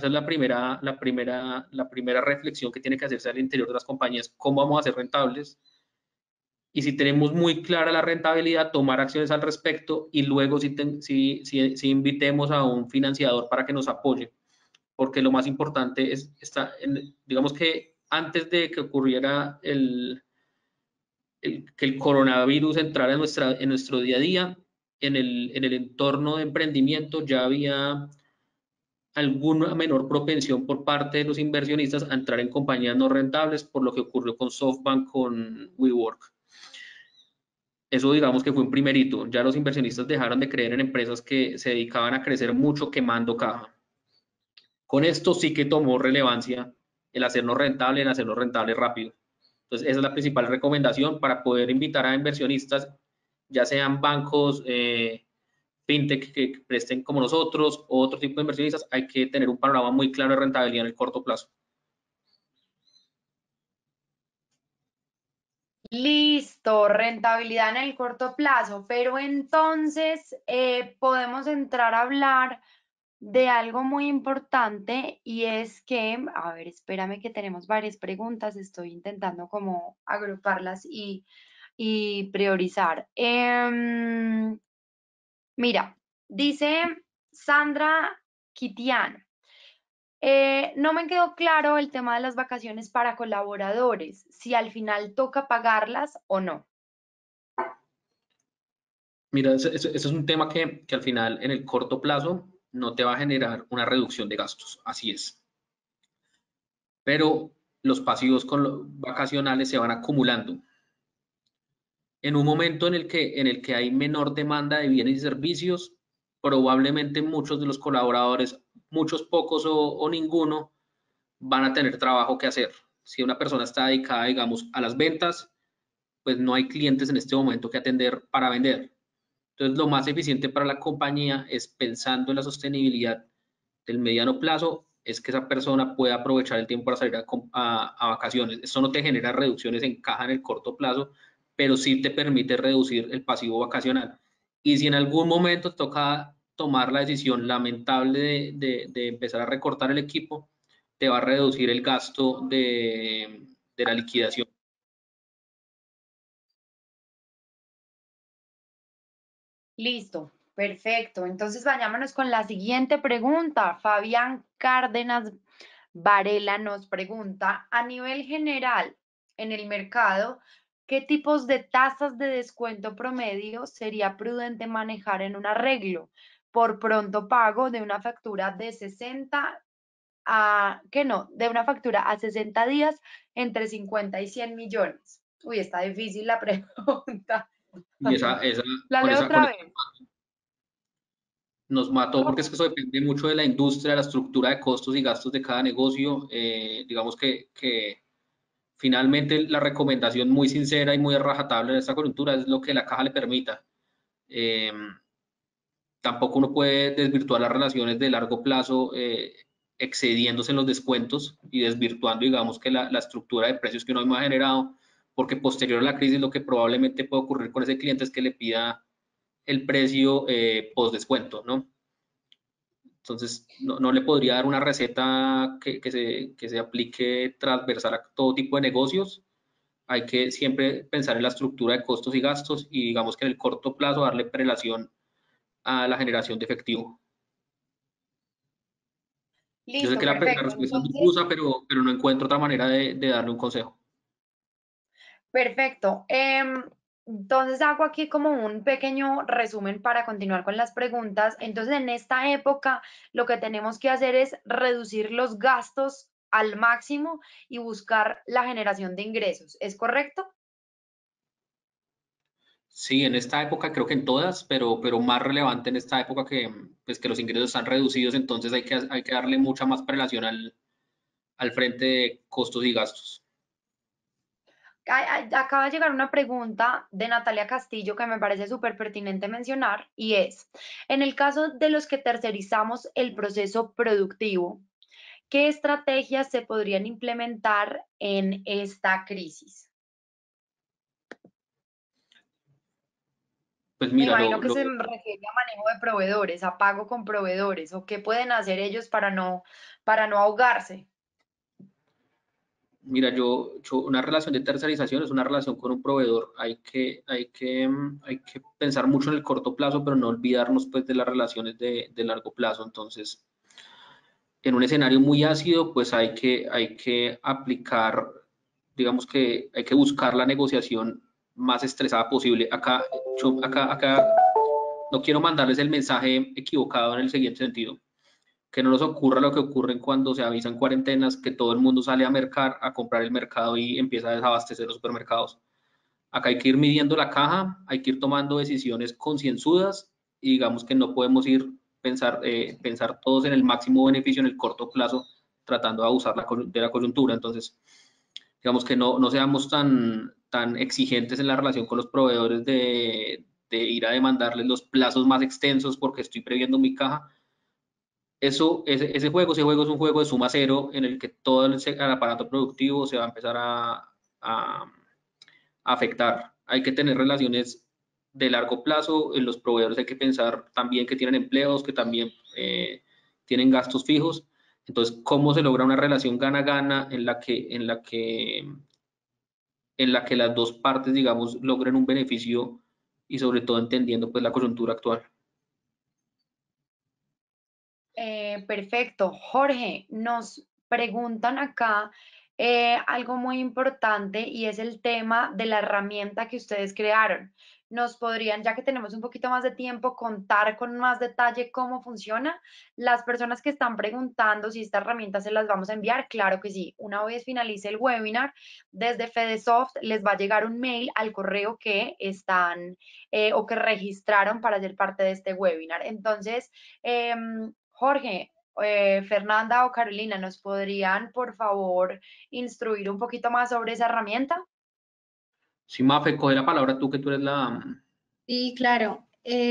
reflexión que tiene que hacerse al interior de las compañías, cómo vamos a ser rentables. Y si tenemos muy clara la rentabilidad, tomar acciones al respecto y luego si invitemos a un financiador para que nos apoye, porque lo más importante es, digamos que antes de que ocurriera que el coronavirus entrara en nuestro día a día, en el entorno de emprendimiento ya había alguna menor propensión por parte de los inversionistas a entrar en compañías no rentables, por lo que ocurrió con SoftBank, con WeWork. Eso digamos que fue un primerito. Ya los inversionistas dejaron de creer en empresas que se dedicaban a crecer mucho quemando caja. Con esto sí que tomó relevancia el hacernos rentable rápido. Entonces, esa es la principal recomendación para poder invitar a inversionistas, ya sean bancos, fintech que presten como nosotros o otro tipo de inversionistas. Hay que tener un panorama muy claro de rentabilidad en el corto plazo. Listo, rentabilidad en el corto plazo, pero entonces podemos entrar a hablar de algo muy importante y es que, a ver, espérame que tenemos varias preguntas, estoy intentando como agruparlas y priorizar. Mira, dice Sandra Kitian. No me quedó claro el tema de las vacaciones para colaboradores, si al final toca pagarlas o no. Mira, eso es un tema que al final en el corto plazo no te va a generar una reducción de gastos, así es. Pero los pasivos vacacionales se van acumulando. En un momento en el que hay menor demanda de bienes y servicios, probablemente muchos de los colaboradores, muchos pocos o ninguno, van a tener trabajo que hacer. Si una persona está dedicada, digamos, a las ventas, pues no hay clientes en este momento que atender para vender. Entonces, lo más eficiente para la compañía es, pensando en la sostenibilidad del mediano plazo, es que esa persona pueda aprovechar el tiempo para salir a vacaciones. Eso no te genera reducciones en caja en el corto plazo, pero sí te permite reducir el pasivo vacacional. Y si en algún momento toca tomar la decisión lamentable de empezar a recortar el equipo, te va a reducir el gasto de la liquidación. Listo, perfecto. Entonces vayámonos con la siguiente pregunta. Fabián Cárdenas Varela nos pregunta, a nivel general, en el mercado, ¿qué tipos de tasas de descuento promedio sería prudente manejar en un arreglo por pronto pago de una factura de 60 de una factura a 60 días entre 50 y 100 millones? Uy, está difícil la pregunta. Y La leo otra vez. nos mató porque es ¿Cómo? que eso depende mucho de la industria, de la estructura de costos y gastos de cada negocio. Digamos que finalmente la recomendación muy sincera y muy rajatabla en esta coyuntura es lo que la caja le permita. Eh, Tampoco uno puede desvirtuar las relaciones de largo plazo excediéndose en los descuentos y desvirtuando, digamos, que la estructura de precios que uno mismo ha generado, porque posterior a la crisis lo que probablemente puede ocurrir con ese cliente es que le pida el precio post descuento, ¿no? Entonces, no le podría dar una receta que se aplique transversal a todo tipo de negocios. Hay que siempre pensar en la estructura de costos y gastos y digamos que en el corto plazo darle prelación a la generación de efectivo. Yo sé Listo, que la perfecto. respuesta es Entonces, difusa, pero no encuentro otra manera de darle un consejo. perfecto. Entonces hago aquí como un pequeño resumen para continuar con las preguntas. Entonces, en esta época, lo que tenemos que hacer es reducir los gastos al máximo y buscar la generación de ingresos. ¿Es correcto? Sí, en esta época creo que en todas, pero más relevante en esta época pues, que los ingresos están reducidos, entonces hay que darle mucha más prelación al frente de costos y gastos. Acaba de llegar una pregunta de Natalia Castillo que me parece súper pertinente mencionar y es, en el caso de los que tercerizamos el proceso productivo, ¿qué estrategias se podrían implementar en esta crisis? Pues Me mira, imagino que se refiere a manejo de proveedores, a pago con proveedores, o qué pueden hacer ellos para no ahogarse. mira, una relación de tercerización es una relación con un proveedor. Hay que pensar mucho en el corto plazo, pero no olvidarnos pues de las relaciones de largo plazo. Entonces, en un escenario muy ácido, pues hay que aplicar, digamos que hay que buscar la negociación más estresada posible. Acá no quiero mandarles el mensaje equivocado en el siguiente sentido. Que no nos ocurra lo que ocurre cuando se avisan cuarentenas, que todo el mundo sale a mercar, a comprar el mercado y empieza a desabastecer los supermercados. Acá hay que ir midiendo la caja, hay que ir tomando decisiones concienzudas y digamos que no podemos pensar todos en el máximo beneficio en el corto plazo, tratando de abusar de la coyuntura. Entonces, digamos que no seamos tan exigentes en la relación con los proveedores de ir a demandarles los plazos más extensos porque estoy previendo mi caja. Ese juego es un juego de suma cero en el que todo el aparato productivo se va a empezar a afectar. Hay que tener relaciones de largo plazo, en los proveedores hay que pensar también que tienen empleos, que también tienen gastos fijos. Entonces, ¿cómo se logra una relación gana-gana en la que las dos partes, digamos, logren un beneficio y sobre todo entendiendo pues la coyuntura actual? Perfecto. Jorge, nos preguntan acá algo muy importante y es el tema de la herramienta que ustedes crearon. ¿Nos podrían, ya que tenemos un poquito más de tiempo, contar con más detalle cómo funciona? Las personas que están preguntando si esta herramienta se las vamos a enviar, claro que sí. Una vez finalice el webinar, desde Fedesoft les va a llegar un mail al correo que están o que registraron para ser parte de este webinar. Entonces, Jorge, Fernanda o Carolina, ¿nos podrían, por favor, instruir un poquito más sobre esa herramienta? Sí, Mafe, coge la palabra tú, que tú eres la... Sí, claro.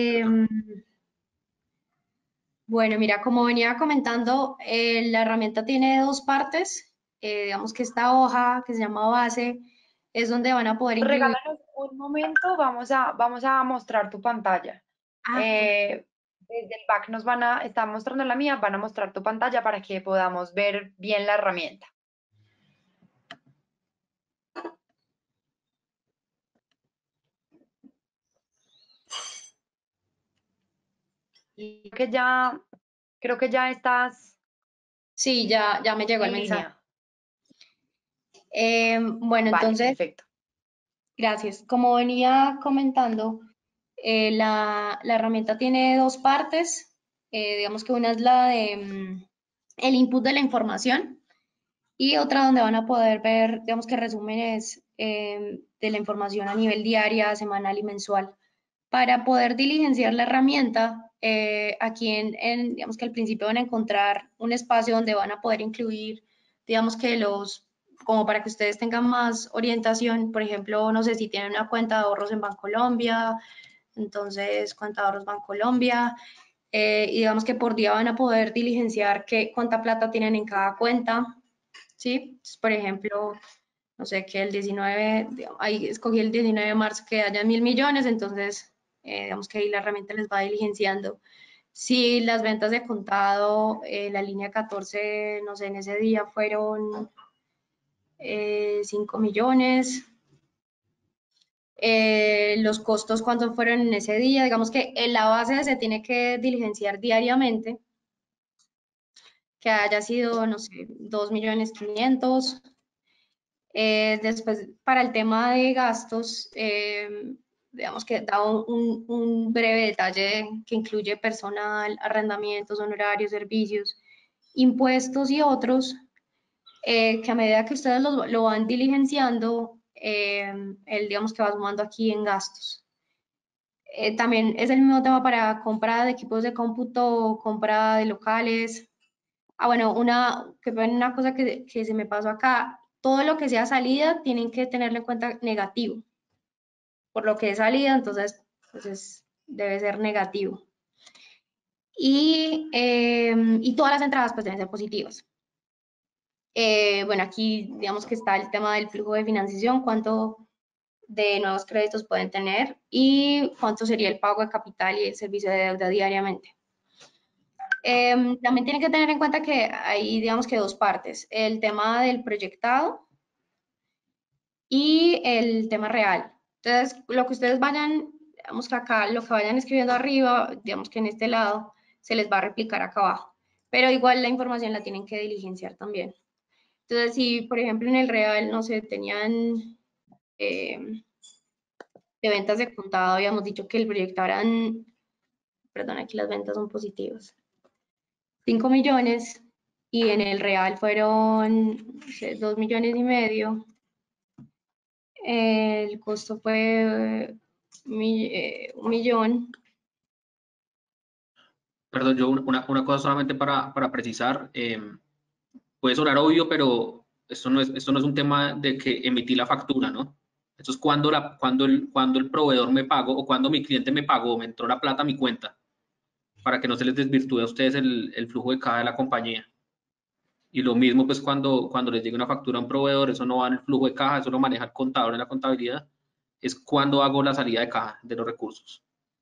Bueno, mira, como venía comentando, la herramienta tiene dos partes. Digamos que esta hoja que se llama base es donde van a poder incluir. Regálanos un momento, vamos a mostrar tu pantalla. Ah, Eh, Desde el back está mostrando la mía, van a mostrar tu pantalla para que podamos ver bien la herramienta. Y creo que ya estás Sí, ya me llegó el en mensaje. línea. Bueno, Vale, entonces, perfecto. gracias. Como venía comentando, la herramienta tiene dos partes. Digamos que una es la de el input de la información y otra donde van a poder ver, digamos que resúmenes de la información a nivel diaria, semanal y mensual. Para poder diligenciar la herramienta, aquí digamos que al principio van a encontrar un espacio donde van a poder incluir, digamos que como para que ustedes tengan más orientación, por ejemplo, no sé si tienen una cuenta de ahorros en Bancolombia, entonces cuenta de ahorros Bancolombia, y digamos que por día van a poder diligenciar cuánta plata tienen en cada cuenta, ¿sí? Entonces, por ejemplo, no sé, que el 19, ahí escogí el 19 de marzo que haya 1.000 millones, entonces digamos que ahí la herramienta les va diligenciando. Si las ventas de contado, la línea 14, no sé, en ese día fueron 5 millones, los costos cuántos fueron en ese día, digamos que en la base se tiene que diligenciar diariamente, que haya sido, no sé, 2.500.000. Después, para el tema de gastos, digamos que da un breve detalle que incluye personal, arrendamientos, honorarios, servicios, impuestos y otros, que a medida que ustedes lo van diligenciando, él digamos que va sumando aquí en gastos. También es el mismo tema para compra de equipos de cómputo, compra de locales. Ah, bueno, una cosa que se me pasó acá, todo lo que sea salida tienen que tenerlo en cuenta negativo. Por lo que es salida, entonces debe ser negativo. Y todas las entradas pues deben ser positivas. Bueno, aquí digamos que está el tema del flujo de financiación, cuánto de nuevos créditos pueden tener y cuánto sería el pago de capital y el servicio de deuda diariamente. También tienen que tener en cuenta que hay, digamos que dos partes, el tema del proyectado y el tema real. Entonces, lo que ustedes vayan, digamos que acá, lo que vayan escribiendo arriba, digamos que en este lado, se les va a replicar acá abajo. Pero igual la información la tienen que diligenciar también. Entonces, si por ejemplo en el real, no sé, tenían eh, de ventas de contado, habíamos dicho que el proyectado eran, perdón, aquí las ventas son positivas, 5 millones y en el real fueron, no sé, 2,5 millones. El costo fue 1 millón. Perdón, yo una cosa solamente para precisar, puede sonar obvio, pero esto no es un tema de que emití la factura, ¿no? Esto es cuando el proveedor me pagó o cuando mi cliente me pagó, me entró la plata a mi cuenta, para que no se les desvirtúe a ustedes el flujo de caja de la compañía. Y lo mismo, pues, cuando les llegue una factura a un proveedor, eso no va en el flujo de caja, eso lo maneja el contador en la contabilidad, es cuando hago la salida de caja de los recursos.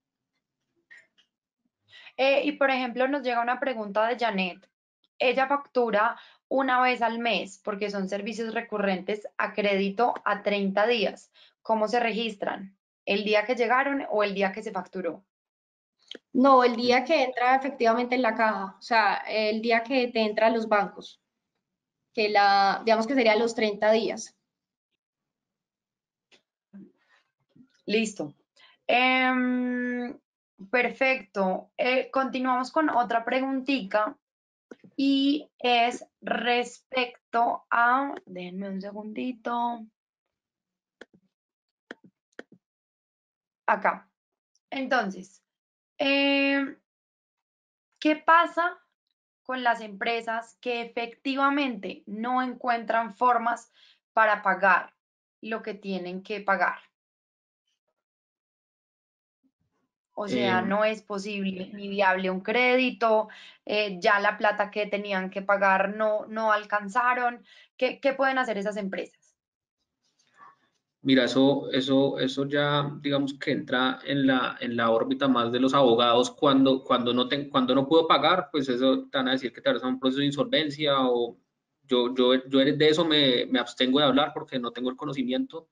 Y por ejemplo, nos llega una pregunta de Janet. Ella factura una vez al mes porque son servicios recurrentes a crédito a 30 días. ¿Cómo se registran? ¿El día que llegaron o el día que se facturó? No, el día que entra efectivamente en la caja, o sea, el día que te entra a los bancos, digamos que sería los 30 días. Listo. Perfecto. Continuamos con otra preguntita y es respecto a, déjenme un segundito, acá. Entonces, ¿qué pasa con las empresas que efectivamente no encuentran formas para pagar lo que tienen que pagar? O sea, Eh, no es posible ni viable un crédito, ya la plata que tenían que pagar no alcanzaron. ¿Qué pueden hacer esas empresas? Mira, eso ya, digamos que entra en la órbita más de los abogados cuando no puedo pagar, pues eso te van a decir que te vas a un proceso de insolvencia o yo de eso me abstengo de hablar porque no tengo el conocimiento.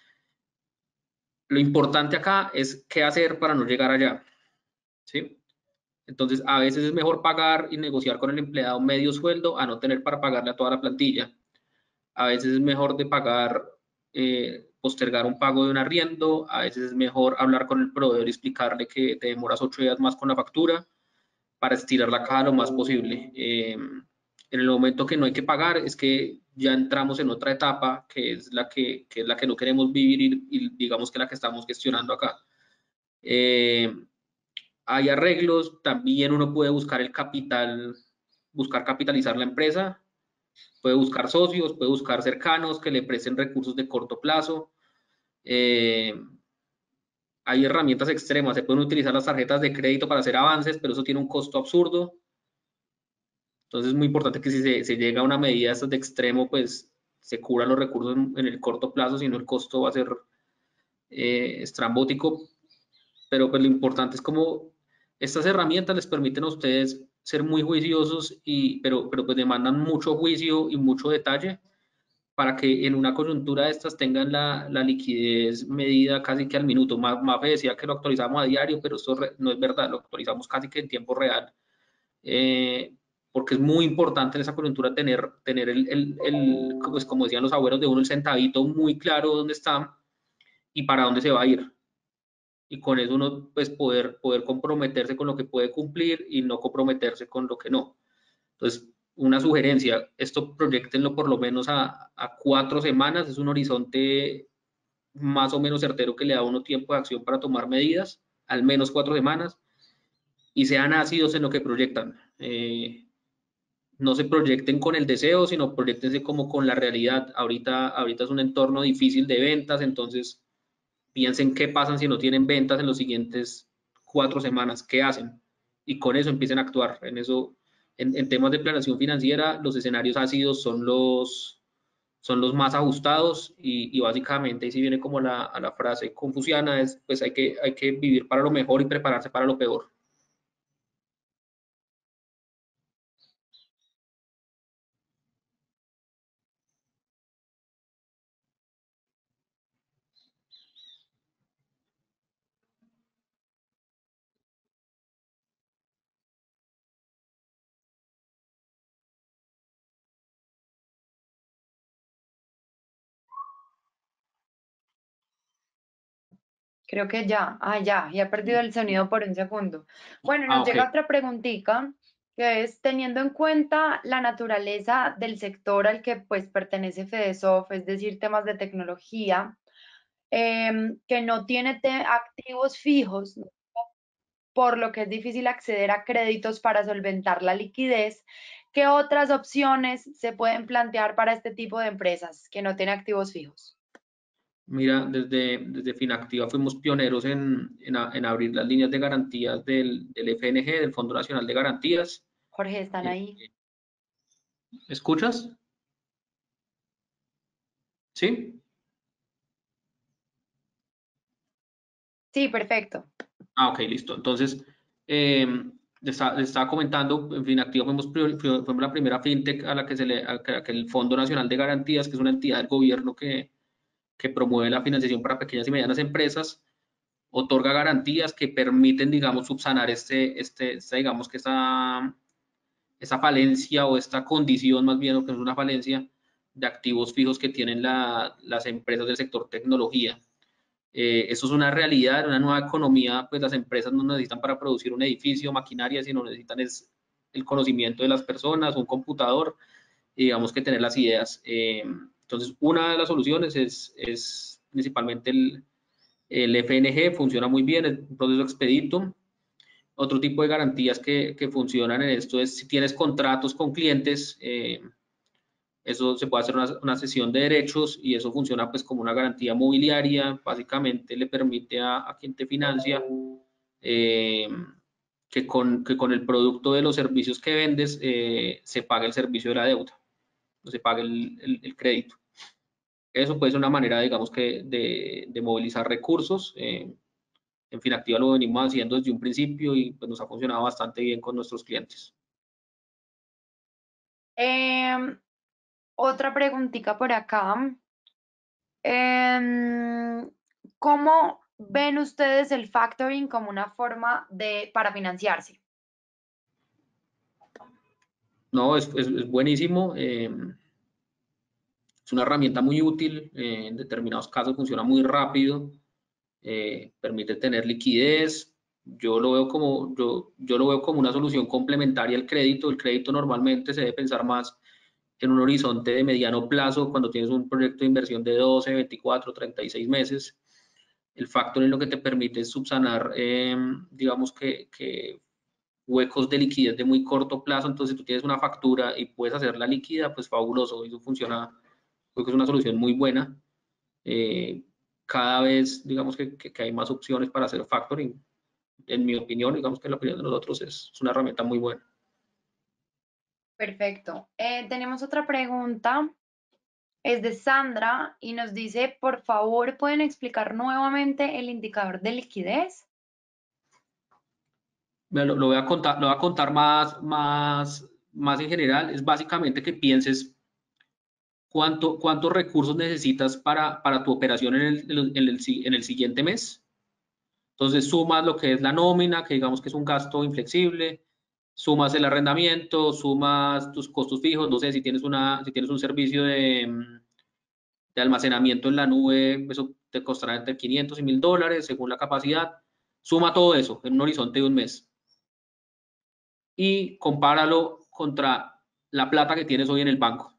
Lo importante acá es qué hacer para no llegar allá, ¿sí? Entonces, a veces es mejor pagar y negociar con el empleado medio sueldo a no tener para pagarle a toda la plantilla. A veces es mejor de pagar, postergar un pago de un arriendo, a veces es mejor hablar con el proveedor y explicarle que te demoras 8 días más con la factura para estirar la caja lo más posible. En el momento que no hay que pagar es que ya entramos en otra etapa que es que es la que no queremos vivir y digamos que la que estamos gestionando acá. Eh, Hay arreglos, también uno puede buscar el capital, buscar capitalizar la empresa, puede buscar socios, puede buscar cercanos que le presten recursos de corto plazo. Eh, Hay herramientas extremas, se pueden utilizar las tarjetas de crédito para hacer avances, pero eso tiene un costo absurdo. Entonces es muy importante que si se llega a una medida de estas de extremo, pues se cubran los recursos en el corto plazo, si no el costo va a ser estrambótico. Pero pues lo importante es como estas herramientas les permiten a ustedes ser muy juiciosos, pero pues demandan mucho juicio y mucho detalle para que en una coyuntura de estas tengan la liquidez medida casi que al minuto. Mafe decía que lo actualizamos a diario, pero esto no es verdad, lo actualizamos casi que en tiempo real, porque es muy importante en esa coyuntura tener pues como decían los abuelos de uno, el centavito muy claro dónde está y para dónde se va a ir. Y con eso uno pues poder comprometerse con lo que puede cumplir y no comprometerse con lo que no. Entonces, una sugerencia, esto proyectenlo por lo menos a 4 semanas, es un horizonte más o menos certero que le da a uno tiempo de acción para tomar medidas, al menos 4 semanas, y sean ácidos en lo que proyectan. No se proyecten con el deseo, sino proyectense como con la realidad. Ahorita es un entorno difícil de ventas, entonces piensen qué pasan si no tienen ventas en los siguientes 4 semanas, qué hacen, y con eso empiecen a actuar. En eso, en temas de planeación financiera, los escenarios ácidos son los más ajustados y básicamente, y si viene como a la frase confuciana, es pues hay que vivir para lo mejor y prepararse para lo peor. Creo que ya, ya he perdido el sonido por un segundo. Bueno, nos Ok. llega otra preguntita, que es, teniendo en cuenta la naturaleza del sector al que pues pertenece Fedesoft, es decir, temas de tecnología, que no tiene activos fijos, ¿no? Por lo que es difícil acceder a créditos para solventar la liquidez, ¿qué otras opciones se pueden plantear para este tipo de empresas que no tienen activos fijos? Mira, desde Finactiva fuimos pioneros en abrir las líneas de garantías del FNG, del Fondo Nacional de Garantías. Jorge, ¿están Eh, ahí? ¿Me escuchas? ¿Sí? Sí, perfecto. Ok, listo. Entonces, les estaba comentando, en Finactiva fuimos la primera fintech a la que a que el Fondo Nacional de Garantías, que es una entidad del gobierno que promueve la financiación para pequeñas y medianas empresas, otorga garantías que permiten, digamos, subsanar digamos que esa falencia o esta condición, más bien, o que es una falencia de activos fijos que tienen las empresas del sector tecnología. Eso es una realidad, una nueva economía, pues las empresas no necesitan para producir un edificio, maquinaria, sino necesitan es el conocimiento de las personas, un computador, y digamos que tener las ideas. Entonces, una de las soluciones es principalmente el FNG, funciona muy bien, es un proceso expedito. Otro tipo de garantías que funcionan en esto es si tienes contratos con clientes, eso se puede hacer una cesión de derechos y eso funciona pues como una garantía mobiliaria. Básicamente le permite a quien te financia eh, que con el producto de los servicios que vendes se pague el servicio de la deuda, o se pague el crédito. eso puede ser una manera, digamos, que de movilizar recursos. En Finactiva lo venimos haciendo desde un principio y pues nos ha funcionado bastante bien con nuestros clientes. Otra preguntita por acá. ¿Cómo ven ustedes el factoring como una forma para financiarse? No, es buenísimo. Es una herramienta muy útil. En determinados casos funciona muy rápido. Permite tener liquidez. Yo lo veo como una solución complementaria al crédito. El crédito normalmente se debe pensar más en un horizonte de mediano plazo cuando tienes un proyecto de inversión de 12, 24, 36 meses. El factoring lo que te permite es subsanar, digamos que huecos de liquidez de muy corto plazo. Entonces, si tú tienes una factura y puedes hacerla líquida, pues fabuloso. Eso funciona, creo que es una solución muy buena. Cada vez, digamos que hay más opciones para hacer factoring. En mi opinión, digamos que la opinión de nosotros es una herramienta muy buena. Perfecto. Tenemos otra pregunta. Es de Sandra y nos dice, por favor, ¿pueden explicar nuevamente el indicador de liquidez? Lo voy a contar más en general. Es básicamente que pienses cuántos recursos necesitas para tu operación en el siguiente mes. Entonces sumas lo que es la nómina, que digamos que es un gasto inflexible, sumas el arrendamiento, sumas tus costos fijos, no sé, si tienes un servicio de almacenamiento en la nube, eso te costará entre 500 y $1000 según la capacidad. Suma todo eso en un horizonte de un mes y compáralo contra la plata que tienes hoy en el banco.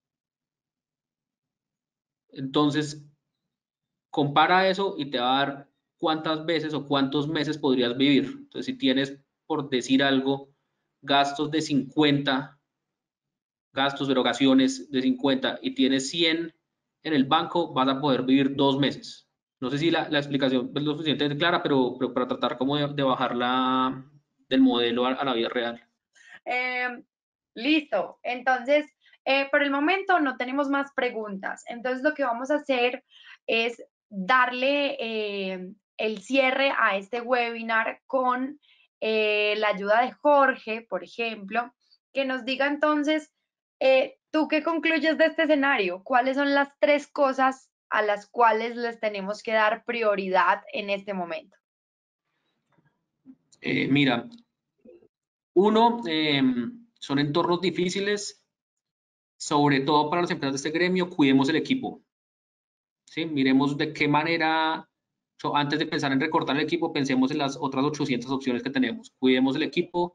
Entonces, compara eso y te va a dar cuántas veces o cuántos meses podrías vivir. Entonces, si tienes, por decir algo, gastos de 50, gastos, erogaciones de 50 y tienes 100 en el banco, vas a poder vivir 2 meses. No sé si la explicación es lo suficientemente clara, pero para tratar como de bajarla del modelo a la vida real. Listo. Entonces, por el momento no tenemos más preguntas. Entonces, lo que vamos a hacer es darle el cierre a este webinar con la ayuda de Jorge, por ejemplo, que nos diga entonces, ¿tú qué concluyes de este escenario? ¿Cuáles son las 3 cosas a las cuales les tenemos que dar prioridad en este momento? Mira, uno, son entornos difíciles, sobre todo para las empresas de este gremio. Cuidemos el equipo. ¿Sí? Miremos de qué manera, antes de pensar en recortar el equipo, pensemos en las otras 800 opciones que tenemos. Cuidemos el equipo,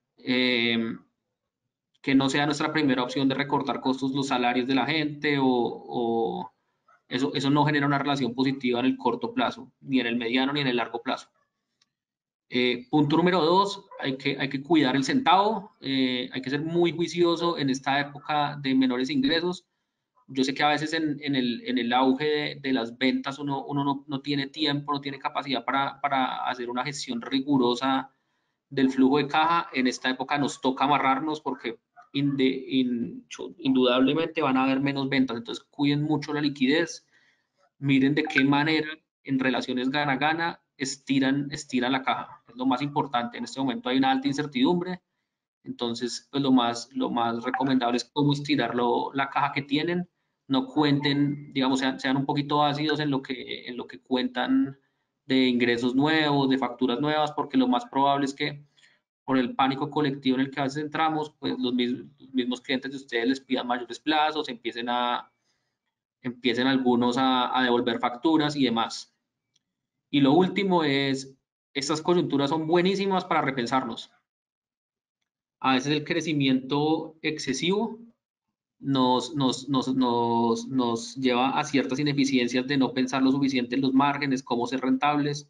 que no sea nuestra primera opción de recortar costos los salarios de la gente o eso no genera una relación positiva en el corto plazo, ni en el mediano ni en el largo plazo. Punto número 2, hay que cuidar el centavo, hay que ser muy juicioso en esta época de menores ingresos. Yo sé que a veces en el auge de las ventas uno no tiene tiempo, no tiene capacidad para hacer una gestión rigurosa del flujo de caja. En esta época nos toca amarrarnos porque indudablemente van a haber menos ventas, entonces cuiden mucho la liquidez, miren de qué manera en relaciones gana-gana estiran la caja. Es lo más importante. En este momento hay una alta incertidumbre, entonces pues lo más recomendable es cómo estirar la caja que tienen. No cuenten, digamos, sean un poquito ácidos en lo que cuentan de ingresos nuevos, de facturas nuevas, porque lo más probable es que por el pánico colectivo en el que a veces entramos, pues los mismos clientes de ustedes les pidan mayores plazos, empiecen algunos a devolver facturas y demás. Y lo último es, estas coyunturas son buenísimas para repensarnos. A veces el crecimiento excesivo nos lleva a ciertas ineficiencias de no pensar lo suficiente en los márgenes, cómo ser rentables.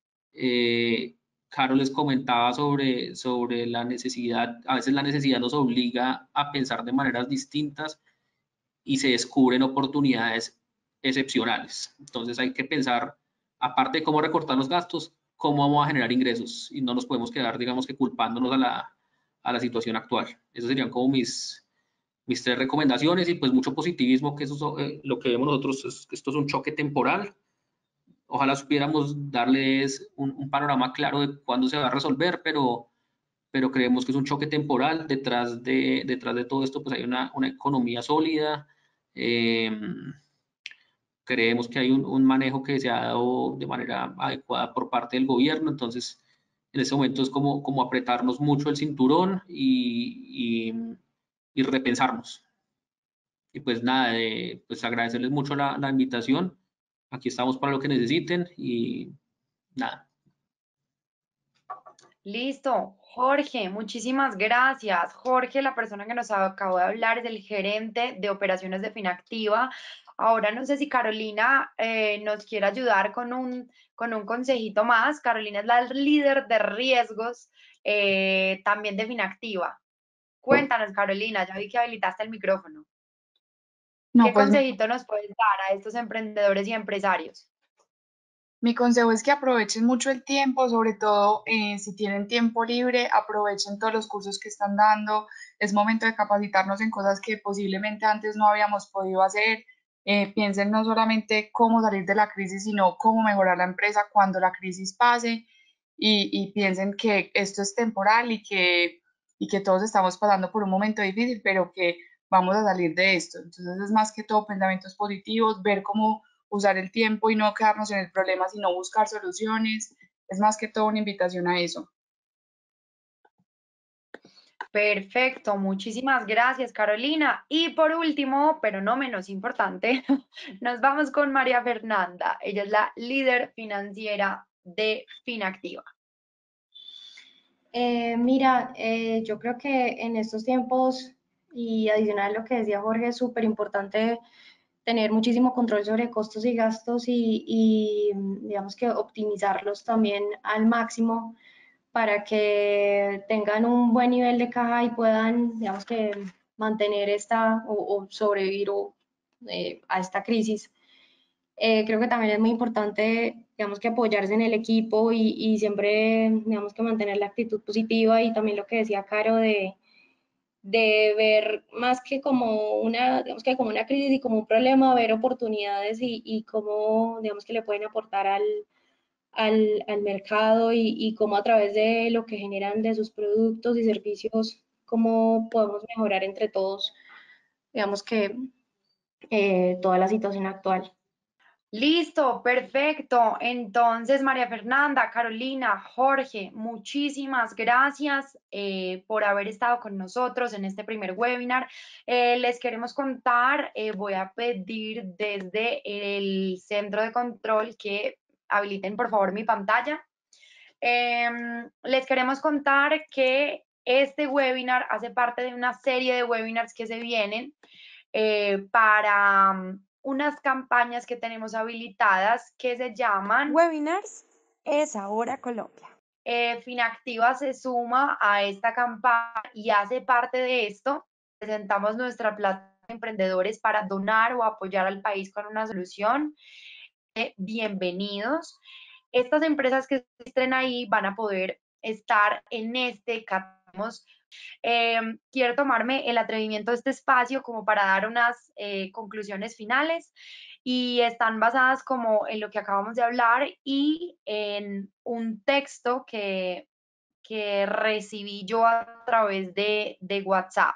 Caro les comentaba sobre la necesidad, a veces la necesidad nos obliga a pensar de maneras distintas y se descubren oportunidades excepcionales. Entonces hay que pensar, aparte de cómo recortar los gastos, cómo vamos a generar ingresos y no nos podemos quedar, digamos que culpándonos a la situación actual. Esos serían como mis mis 3 recomendaciones y pues mucho positivismo, que eso es lo que vemos nosotros, es que esto es un choque temporal. Ojalá supiéramos darles un panorama claro de cuándo se va a resolver, pero creemos que es un choque temporal. Detrás de todo esto pues hay una economía sólida. Creemos que hay un manejo que se ha dado de manera adecuada por parte del gobierno, entonces en este momento es como apretarnos mucho el cinturón y repensarnos. Y pues nada, pues agradecerles mucho la invitación. Aquí estamos para lo que necesiten y nada. Listo. Jorge, muchísimas gracias. Jorge, la persona que nos acabó de hablar, es el gerente de operaciones de Finactiva. Ahora no sé si Carolina nos quiere ayudar con un consejito más. Carolina es la líder de riesgos también de Finactiva. Cuéntanos, Carolina, ya vi que habilitaste el micrófono. No, ¿Qué pues consejito nos puedes dar a estos emprendedores y empresarios? mi consejo es que aprovechen mucho el tiempo, sobre todo si tienen tiempo libre, aprovechen todos los cursos que están dando. Es momento de capacitarnos en cosas que posiblemente antes no habíamos podido hacer. Piensen no solamente cómo salir de la crisis, sino cómo mejorar la empresa cuando la crisis pase y piensen que esto es temporal y que todos estamos pasando por un momento difícil, pero que vamos a salir de esto. Entonces es más que todo pensamientos positivos, ver cómo usar el tiempo y no quedarnos en el problema, sino buscar soluciones. Es más que todo una invitación a eso. Perfecto, muchísimas gracias, Carolina. Y por último, pero no menos importante, nos vamos con María Fernanda. Ella es la líder financiera de Finactiva. Mira, yo creo que en estos tiempos, y adicional a lo que decía Jorge, es súper importante tener muchísimo control sobre costos y gastos y digamos que optimizarlos también al máximo para que tengan un buen nivel de caja y puedan, digamos que, mantener esta o sobrevivir a esta crisis. Creo que también es muy importante, digamos que apoyarse en el equipo y siempre, digamos que mantener la actitud positiva y también lo que decía Caro de ver más que como una, digamos que como una crisis y como un problema, ver oportunidades y cómo, digamos que le pueden aportar al mercado y cómo a través de lo que generan de sus productos y servicios, cómo podemos mejorar entre todos, digamos que toda la situación actual. Listo, perfecto. Entonces, María Fernanda, Carolina, Jorge, muchísimas gracias por haber estado con nosotros en este primer webinar. Les queremos contar, voy a pedir desde el centro de control que habiliten por favor mi pantalla. Les queremos contar que este webinar hace parte de una serie de webinars que se vienen para unas campañas que tenemos habilitadas que se llaman Webinars es ahora Colombia. Finactiva se suma a esta campaña y hace parte de esto. Presentamos nuestra plataforma de emprendedores para donar o apoyar al país con una solución. Bienvenidos. Estas empresas que estén ahí van a poder estar en este catamos. Quiero tomarme el atrevimiento de este espacio como para dar unas conclusiones finales y están basadas como en lo que acabamos de hablar y en un texto que recibí yo a través de WhatsApp.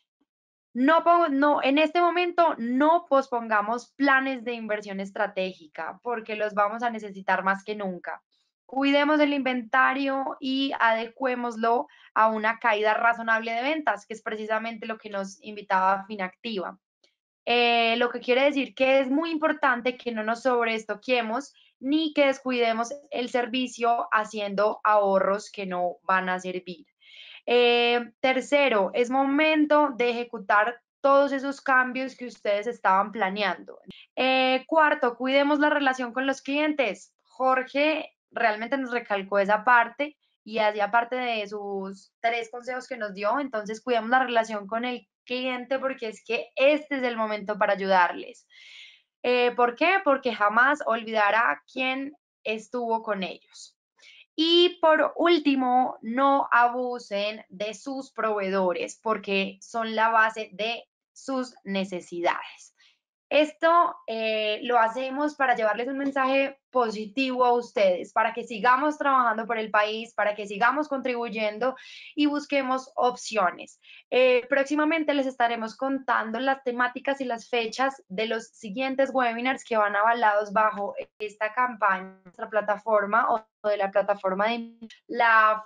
En este momento no pospongamos planes de inversión estratégica porque los vamos a necesitar más que nunca. Cuidemos el inventario y adecuémoslo a una caída razonable de ventas, que es precisamente lo que nos invitaba Finactiva. Lo que quiere decir que es muy importante que no nos sobreestoquemos ni que descuidemos el servicio haciendo ahorros que no van a servir. Tercero, es momento de ejecutar todos esos cambios que ustedes estaban planeando. Cuarto, cuidemos la relación con los clientes. Jorge realmente nos recalcó esa parte y hacía parte de sus 3 consejos que nos dio. Entonces, cuidemos la relación con el cliente porque es que este es el momento para ayudarles. ¿Por qué? Porque jamás olvidará quién estuvo con ellos. Y por último, no abusen de sus proveedores porque son la base de sus necesidades. Esto lo hacemos para llevarles un mensaje positivo a ustedes, para que sigamos trabajando por el país, para que sigamos contribuyendo y busquemos opciones. Próximamente les estaremos contando las temáticas y las fechas de los siguientes webinars que van avalados bajo esta campaña de nuestra plataforma o de la plataforma de la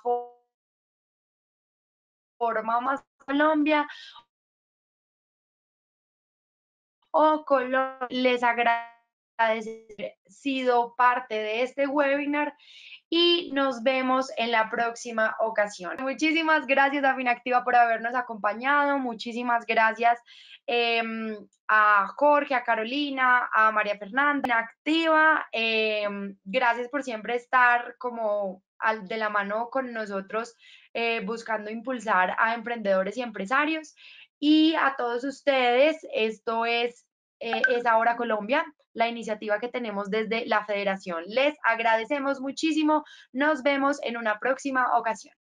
forma más Colombia o Colombia. Les agradezco haber sido parte de este webinar y nos vemos en la próxima ocasión. Muchísimas gracias a Finactiva por habernos acompañado, muchísimas gracias a Jorge, a Carolina, a María Fernanda, Finactiva, gracias por siempre estar como de la mano con nosotros buscando impulsar a emprendedores y empresarios. Y a todos ustedes, esto es Ahora Colombia, la iniciativa que tenemos desde la Federación. Les agradecemos muchísimo. Nos vemos en una próxima ocasión.